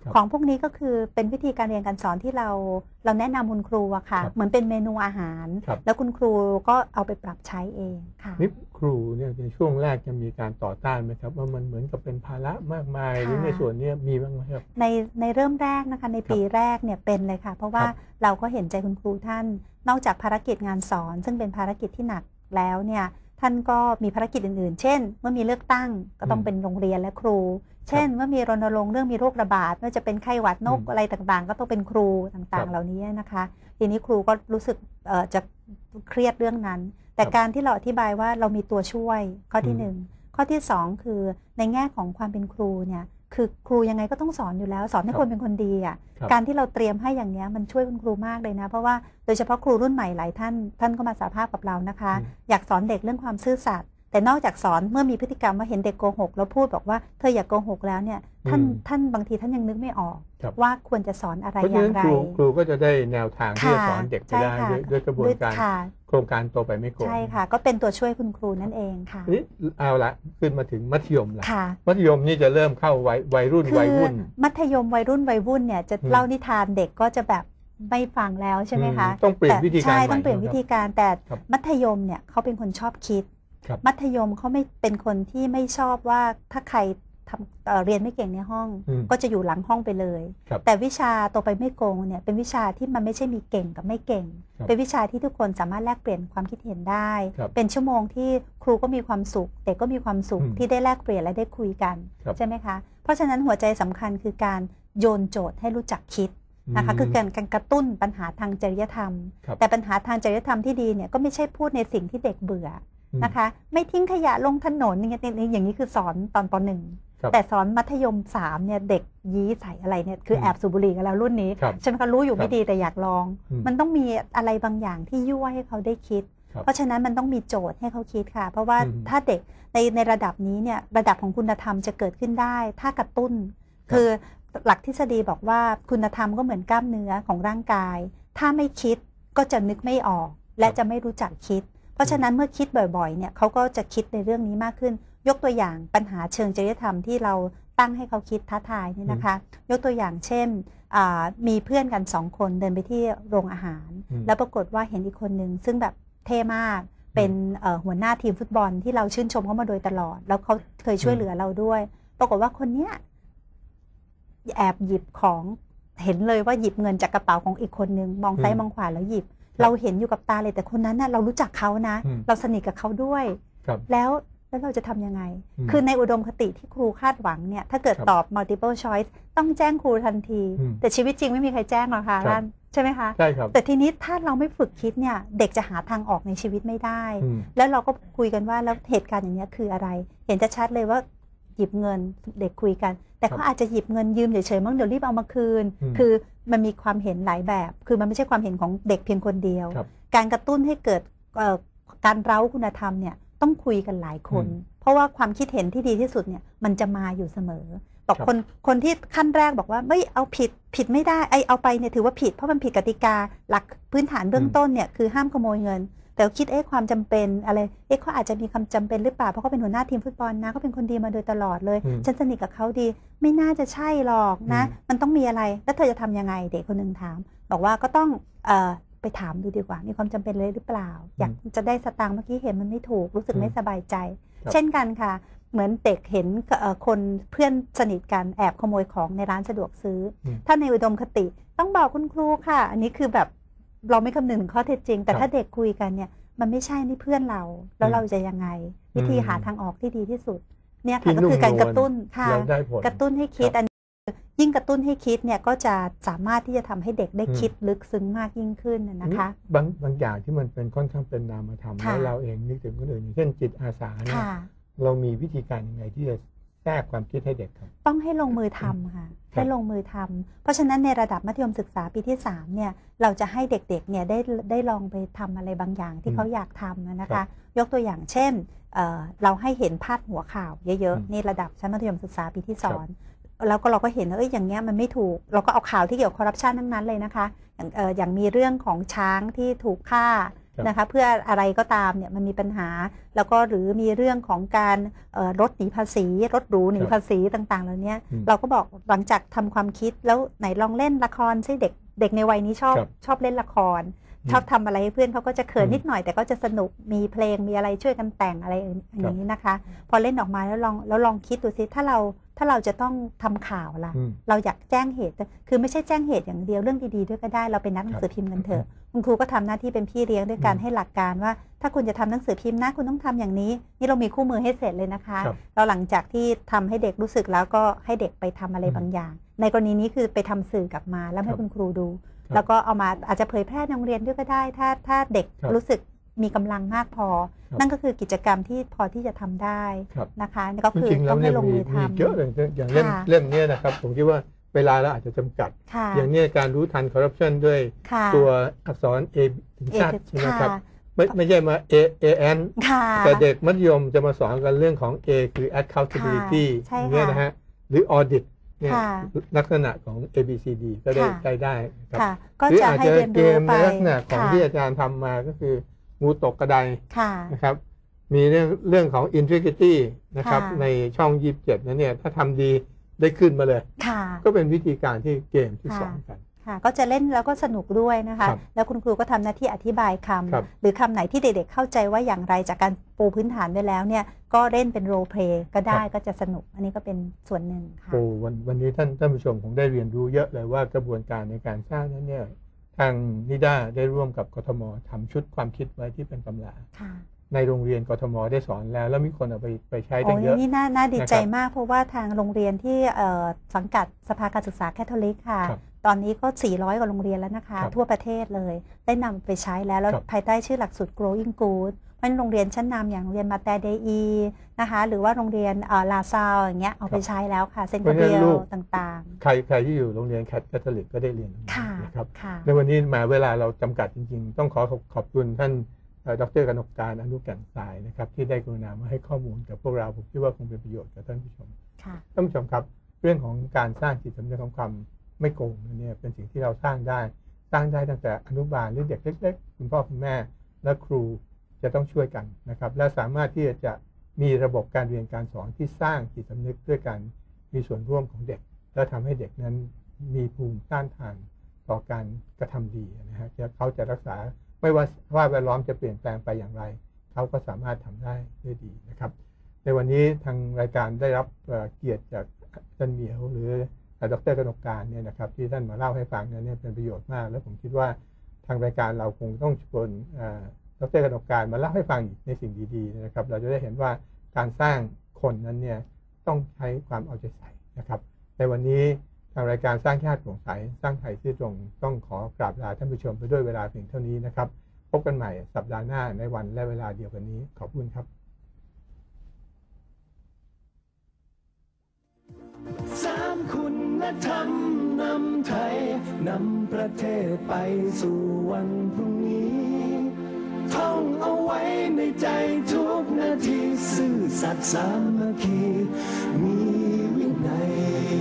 Speaker 2: ของพวกนี้ก็คือเป็นวิธีการเรียนการสอนที่เราแนะนำคุณครูอะค่ะเหมือนเป็นเมนูอาหารแล้วคุณครูก็เอาไปปรับใช้เองค่ะ
Speaker 1: นี่ครูเนี่ยในช่วงแรกจะมีการต่อต้านไหมครับว่ามันเหมือนกับเป็นภาระมากมายหรือในส่วนนี้มีบ้างไหมครับ
Speaker 2: ในเริ่มแรกนะคะในปีแรกเนี่ยเป็นเลยค่ะเพราะว่าเราก็เห็นใจคุณครูท่านนอกจากภารกิจงานสอนซึ่งเป็นภารกิจที่หนักแล้วเนี่ยท่านก็มีภารกิจอื่นๆเช่นเมื่อมีเลือกตั้งก็ต้องเป็นโรงเรียนและครูเช่นเมื่อมีรณรงค์เรื่องมีโรคระบาดไม่ว่าจะเป็นไข้หวัดนกอะไรต่างๆก็ต้องเป็นครูต่างๆเหล่านี้นะคะทีนี้ครูก็รู้สึกจะเครียดเรื่องนั้นแต่การที่เราอธิบายว่าเรามีตัวช่วยข้อที่1ข้อที่2คือในแง่ของความเป็นครูเนี่ยคือครูยังไงก็ต้องสอนอยู่แล้วสอนให้คนเป็นคนดีอ่ะการที่เราเตรียมให้อย่างนี้มันช่วยคุณครูมากเลยนะเพราะว่าโดยเฉพาะครูรุ่นใหม่หลายท่านก็มาสารภาพกับเรานะคะอยากสอนเด็กเรื่องความซื่อสัตย์แต่นอกจากสอนเมื่อมีพฤติกรรมว่าเห็นเด็กโกหกแล้วพูดบอกว่าเธออย่าโกหกแล้วเนี่ยท่านบางทีท่านยังนึกไม่ออกว่าควรจะสอนอะไรอย่างไร
Speaker 1: ครูก็จะได้แนวทางที่จะสอนเด็กไปได้ด้วยกระบวนการโครงการโตไปไม่โกง
Speaker 2: ใช่ค่ะก็เป็นตัวช่วยคุณครูนั่นเองค่ะ
Speaker 1: นี่เอาละขึ้นมาถึงมัธยมละมัธยมนี่จะเริ่มเข้าวัยรุ่น
Speaker 2: มัธยมวัยรุ่นเนี่ยจะเล่านิทานเด็กก็จะแบบไม่ฟังแล้วใช่ไหมคะ
Speaker 1: ต้องเปลี่ยนวิธีการใช่
Speaker 2: ต้องเปลี่ยนวิธีการแต่มัธยมเนี่ยเขาเป็นคนชอบคิดมัธยมเขาไม่เป็นคนที่ไม่ชอบว่าถ้าใครเรียนไม่เก่งในห้องก็จะอยู่หลังห้องไปเลยแต่วิชาโตไปไม่โกงเนี่ยเป็นวิชาที่มันไม่ใช่มีเก่งกับไม่เก่งเป็นวิชาที่ทุกคนสามารถแลกเปลี่ยนความคิดเห็นได้เป็นชั่วโมงที่ครูก็มีความสุขเด็กก็มีความสุขที่ได้แลกเปลี่ยนและได้คุยกันใช่ไหมคะเพราะฉะนั้นหัวใจสำคัญคือการโยนโจทย์ให้รู้จักคิดนะคะคือการกระตุ้นปัญหาทางจริยธรรมแต่ปัญหาทางจริยธรรมที่ดีเนี่ยก็ไม่ใช่พูดในสิ่งที่เด็กเบื่อนะคะไม่ทิ้งขยะลงถนนอย่างนี้คือสอนตอนป.1แต่สอนมัธยม3เนี่ยเด็กยี้ใส่อะไรเนี่ยคือแอบสูบบุหรี่กันแล้วรุ่นนี้ฉันก็รู้อยู่ไม่ดีแต่อยากลองมันต้องมีอะไรบางอย่างที่ยั่วให้เขาได้คิดเพราะฉะนั้นมันต้องมีโจทย์ให้เขาคิดค่ะเพราะว่าถ้าเด็กในระดับนี้เนี่ยระดับของคุณธรรมจะเกิดขึ้นได้ถ้ากระตุ้นคือหลักทฤษฎีบอกว่าคุณธรรมก็เหมือนกล้ามเนื้อของร่างกายถ้าไม่คิดก็จะนึกไม่ออกและจะไม่รู้จักคิดเพราะฉะนั้นเมื่อคิดบ่อยๆเนี่ยเขาก็จะคิดในเรื่องนี้มากขึ้นยกตัวอย่างปัญหาเชิงจริยธรรมที่เราตั้งให้เขาคิดท้าทายนี่นะคะยกตัวอย่างเช่นมีเพื่อนกัน2 คนเดินไปที่โรงอาหารแล้วปรากฏว่าเห็นอีกคนหนึ่งซึ่งแบบเท่มากเป็นหัวหน้าทีมฟุตบอลที่เราชื่นชมเขามาโดยตลอดแล้วเขาเคยช่วยเหลือเราด้วยปรากฏว่าคนเนี้ยแอบหยิบของเห็นเลยว่าหยิบเงินจากกระเป๋าของอีกคนนึงมองซ้ายมองขวาแล้วหยิบเราเห็นอยู่กับตาเลยแต่คนนั้นน่ะเรารู้จักเขานะเราสนิทกับเขาด้วยแล้วเราจะทำยังไงคือในอุดมคติที่ครูคาดหวังเนี่ยถ้าเกิดตอบ multiple choice ต้องแจ้งครูทันทีแต่ชีวิตจริงไม่มีใครแจ้งหรอกค่ะท่านใช่ไหมคะ
Speaker 1: ใช่ครับ
Speaker 2: แต่ทีนี้ถ้าเราไม่ฝึกคิดเนี่ยเด็กจะหาทางออกในชีวิตไม่ได้แล้วเราก็คุยกันว่าแล้วเหตุการณ์อย่างนี้คืออะไรเห็นจะชัดเลยว่าหยิบเงินเด็กคุยกันแต่เขาอาจจะหยิบเงินยืมเฉยๆมั้งเดี๋ยวรีบเอามาคืนคือมันมีความเห็นหลายแบบคือมันไม่ใช่ความเห็นของเด็กเพียงคนเดียวการกระตุ้นให้เกิดการเร้าคุณธรรมเนี่ยต้องคุยกันหลายคนเพราะว่าความคิดเห็นที่ดีที่สุดเนี่ยมันจะมาอยู่เสมอบอกคนที่ขั้นแรกบอกว่าไม่เอาผิดไม่ได้เอาไปเนี่ยถือว่าผิดเพราะมันผิดกติกาหลักพื้นฐานเบื้องต้นเนี่ยคือห้ามขโมยเงินแต่คิดความจำเป็นอะไรเขาอาจจะมีความจำเป็นหรือเปล่าเพราะเขาเป็นหัวหน้าทีมฟุตบอลนะเขาเป็นคนดีมาโดยตลอดเลยฉันสนิทกับเขาดีไม่น่าจะใช่หรอกนะมันต้องมีอะไรแล้วเธอจะทำยังไงเด็กคนหนึ่งถามบอกว่าก็ต้องไปถามดูดีกว่ามีความจำเป็นเลยหรือเปล่าอยากจะได้สตางค์เมื่อกี้เห็นมันไม่ถูกรู้สึกไม่สบายใจเช่นกันค่ะเหมือนเด็กเห็นคนเพื่อนสนิทกันแอบขโมยของในร้านสะดวกซื้อถ้าในอุดมคติต้องบอกคุณครูค่ะอันนี้คือแบบเราไม่คำนึงถึงข้อเท็จจริงแต่ถ้าเด็กคุยกันเนี่ยมันไม่ใช่นี่เพื่อนเราแล้วเราจะยังไงวิธีหาทางออกที่ดีที่สุดเนี่ยค่ะก็คือการกระตุ้นค่ะกระตุ้นให้คิดอันยิ่งกระตุ้นให้คิดเนี่ยก็จะสามารถที่จะทำให้เด็กได้คิดลึกซึ้งมากยิ่งขึ้นนะคะ
Speaker 1: บางอย่างที่มันเป็นค่อนข้างเป็นนามธรรมแล้วเราเองนึกถึงคนอื่นเช่นจิตอาสาเนี่ยเรามีวิธีการยังไงที่จะแทรกความคิดให้เด็กครับ
Speaker 2: ต้องให้ลงมือทำค่ะให้ลงมือทำเพราะฉะนั้นในระดับมัธยมศึกษาปีที่3เนี่ยเราจะให้เด็กๆเนี่ยได้ลองไปทำอะไรบางอย่างที่เขาอยากทำนะคะยกตัวอย่างเช่นเราให้เห็นพาดหัวข่าวเยอะๆนี่ระดับชั้นมัธยมศึกษาปีที่2แล้วก็เราก็เห็นว่าอย่างเงี้ยมันไม่ถูกเราก็เอาข่าวที่เกี่ยวกับคอร์รัปชันทั้งนั้นเลยนะคะอย่างมีเรื่องของช้างที่ถูกฆ่านะคะเพื่ออะไรก็ตามเนี่ยมันมีปัญหาแล้วก็หรือมีเรื่องของการลดหนีภาษีรถหรูหนีภาษีต่างๆเหล่านี้เราก็บอกหลังจากทำความคิดแล้วไหนลองเล่นละครใช่เด็กในวัยนี้ชอบเล่นละครชอบทำอะไรให้เพื่อนเขาก็จะเขินนิดหน่อยแต่ก็จะสนุกมีเพลงมีอะไรช่วยกันแต่งอะไรอย่างนี้นะคะพอเล่นออกมาแล้วลองคิดดูสิถ้าเราจะต้องทำข่าวล่ะเราอยากแจ้งเหตุคือไม่ใช่แจ้งเหตุอย่างเดียวเรื่องดีๆด้วยก็ได้เราเป็นนักหนังสือพิมพ์กันเถอะคุณครูก็ทำหน้าที่เป็นพี่เลี้ยงด้วยการให้หลักการว่าถ้าคุณจะทำหนังสือพิมพ์นะคุณต้องทำอย่างนี้นี่เรามีคู่มือให้เสร็จเลยนะคะเราหลังจากที่ทำให้เด็กรู้สึกแล้วก็ให้เด็กไปทำอะไรบางอย่างในกรณีนี้คือไปทำสื่อกลับมาแล้วให้คุณครูดูแล้วก็เอามาอาจจะเผยแพร่ในโรงเรียนด้วยก็ได้ถ้าเด็กรู้สึกมีกำลังมากพอนั่นก็คือกิจกรรมที่พอที่จะทำได้นะคะนี่ก็คือต้องให้ลงมือทำ
Speaker 1: เยอะเลยอย่างเล่มนี้นะครับผมคิดว่าเวลาเราอาจจะจำกัดอย่างนี้การรู้ทันคอร์รัปชันด้วยตัวอักษร A ถึง Z นะครับไม่ใช่มา AN แต่เด็กมัธยมจะมาสอนกันเรื่องของ A คือ accountability อย่างนี้นะฮะหรือ auditเนี่ยลักษณะของ ABCD ก็ได้ครับหรืออาจจะเกมในลักษณะของที่อาจารย์ทำมาก็คืองูตกกระไดนะครับมีเรื่องของ integrity นะครับในช่อง27นั้นเนี่ยถ้าทำดีได้ขึ้นมาเลยก็เป็นวิธีการที่เกมที่สอนกัน
Speaker 2: ก็จะเล่นแล้วก็สนุกด้วยนะคะแล้วคุณครูก็ทำหน้าที่อธิบายคำหรือคำไหนที่เด็กๆเข้าใจว่าอย่างไรจากการปูพื้นฐานไว้แล้วเนี่ยก็เล่นเป็นโรลเพลย์ก็ได้ก็จะสนุกอันนี้ก็เป็นส่วนหนึ่งค่ะ
Speaker 1: วันนี้ท่านผู้ชมคงได้เรียนรู้เยอะเลยว่ากระบวนการในการสร้างนั้นเนี่ยทางนิด้าได้ร่วมกับกทมทำชุดความคิดไว้ที่เป็นตำราในโรงเรียนกทมได้สอนแล้วมีคนเอาไปใช้ได้เยอะ
Speaker 2: นี่น่าดีใจมากเพราะว่าทางโรงเรียนที่สังกัดสภาการศึกษาแคทอลิกค่ะตอนนี้ก็400กว่าโรงเรียนแล้วนะคะทั่วประเทศเลยได้นำไปใช้แล้วภายใต้ชื่อหลักสูตร Growing Good เพราะโรงเรียนชั้นนำอย่างโรงเรียนมาแต่เดอีนะคะหรือว่าโรงเรียนลาซาวอย่างเงี้ยเอาไปใช้แล้วค่ะเซนต์เบียลต่าง
Speaker 1: ๆใครที่อยู่โรงเรียนแคทอลิกก็ได้เรียนนะครับในวันนี้มาเวลาเราจำกัดจริงๆต้องขอบคุณท่านดร.กนกการอนุแก่นทรายนะครับที่ได้กรุณามาให้ข้อมูลกับพวกเราผมคิดว่าคงเป็นประโยชน์กับท่านผู้ชมท่านผู้ชมครับเรื่องของการสร้างจิตสำนึกของความไม่โกงเนี่ยเป็นสิ่งที่เราสร้างได้ตั้งแต่อนุบาลหรือเด็กเล็กๆคุณพ่อคุณแม่และครูจะต้องช่วยกันนะครับและสามารถที่จะมีระบบการเรียนการสอนที่สร้างจิตสำนึกด้วยการมีส่วนร่วมของเด็กและทำให้เด็กนั้นมีภูมิต้านทานต่อการกระทำดีนะฮะเขาจะรักษาไม่ว่าสภาพแวดล้อมจะเปลี่ยนแปลงไปอย่างไรเขาก็สามารถทำได้ด้วยดีนะครับในวันนี้ทางรายการได้รับเกียรติจากท่านเหมียวหรือดร.กนกการเนี่ยนะครับที่ท่านมาเล่าให้ฟังเนี่ยเป็นประโยชน์มากและผมคิดว่าทางรายการเราคงต้องชวนดร.กนกการมาเล่าให้ฟังอีกในสิ่งดีๆนะครับเราจะได้เห็นว่าการสร้างคนนั้นเนี่ยต้องใช้ความเอาใจใส่นะครับในวันนี้ทางรายการสร้างชาติโปร่งใสสร้างไทยซื่อตรงต้องขอกราบลาท่านผู้ชมไปด้วยเวลาเพียงเท่านี้นะครับพบกันใหม่สัปดาห์หน้าในวันและเวลาเดียวกันนี้ขอบคุณครับ
Speaker 11: 3คุณธรรมนำไทยนำประเทศไปสู่วันพรุ่งนี้ท่องเอาไว้ในใจทุกนาทีซื่อสัตย์สามัคคีมีวินัย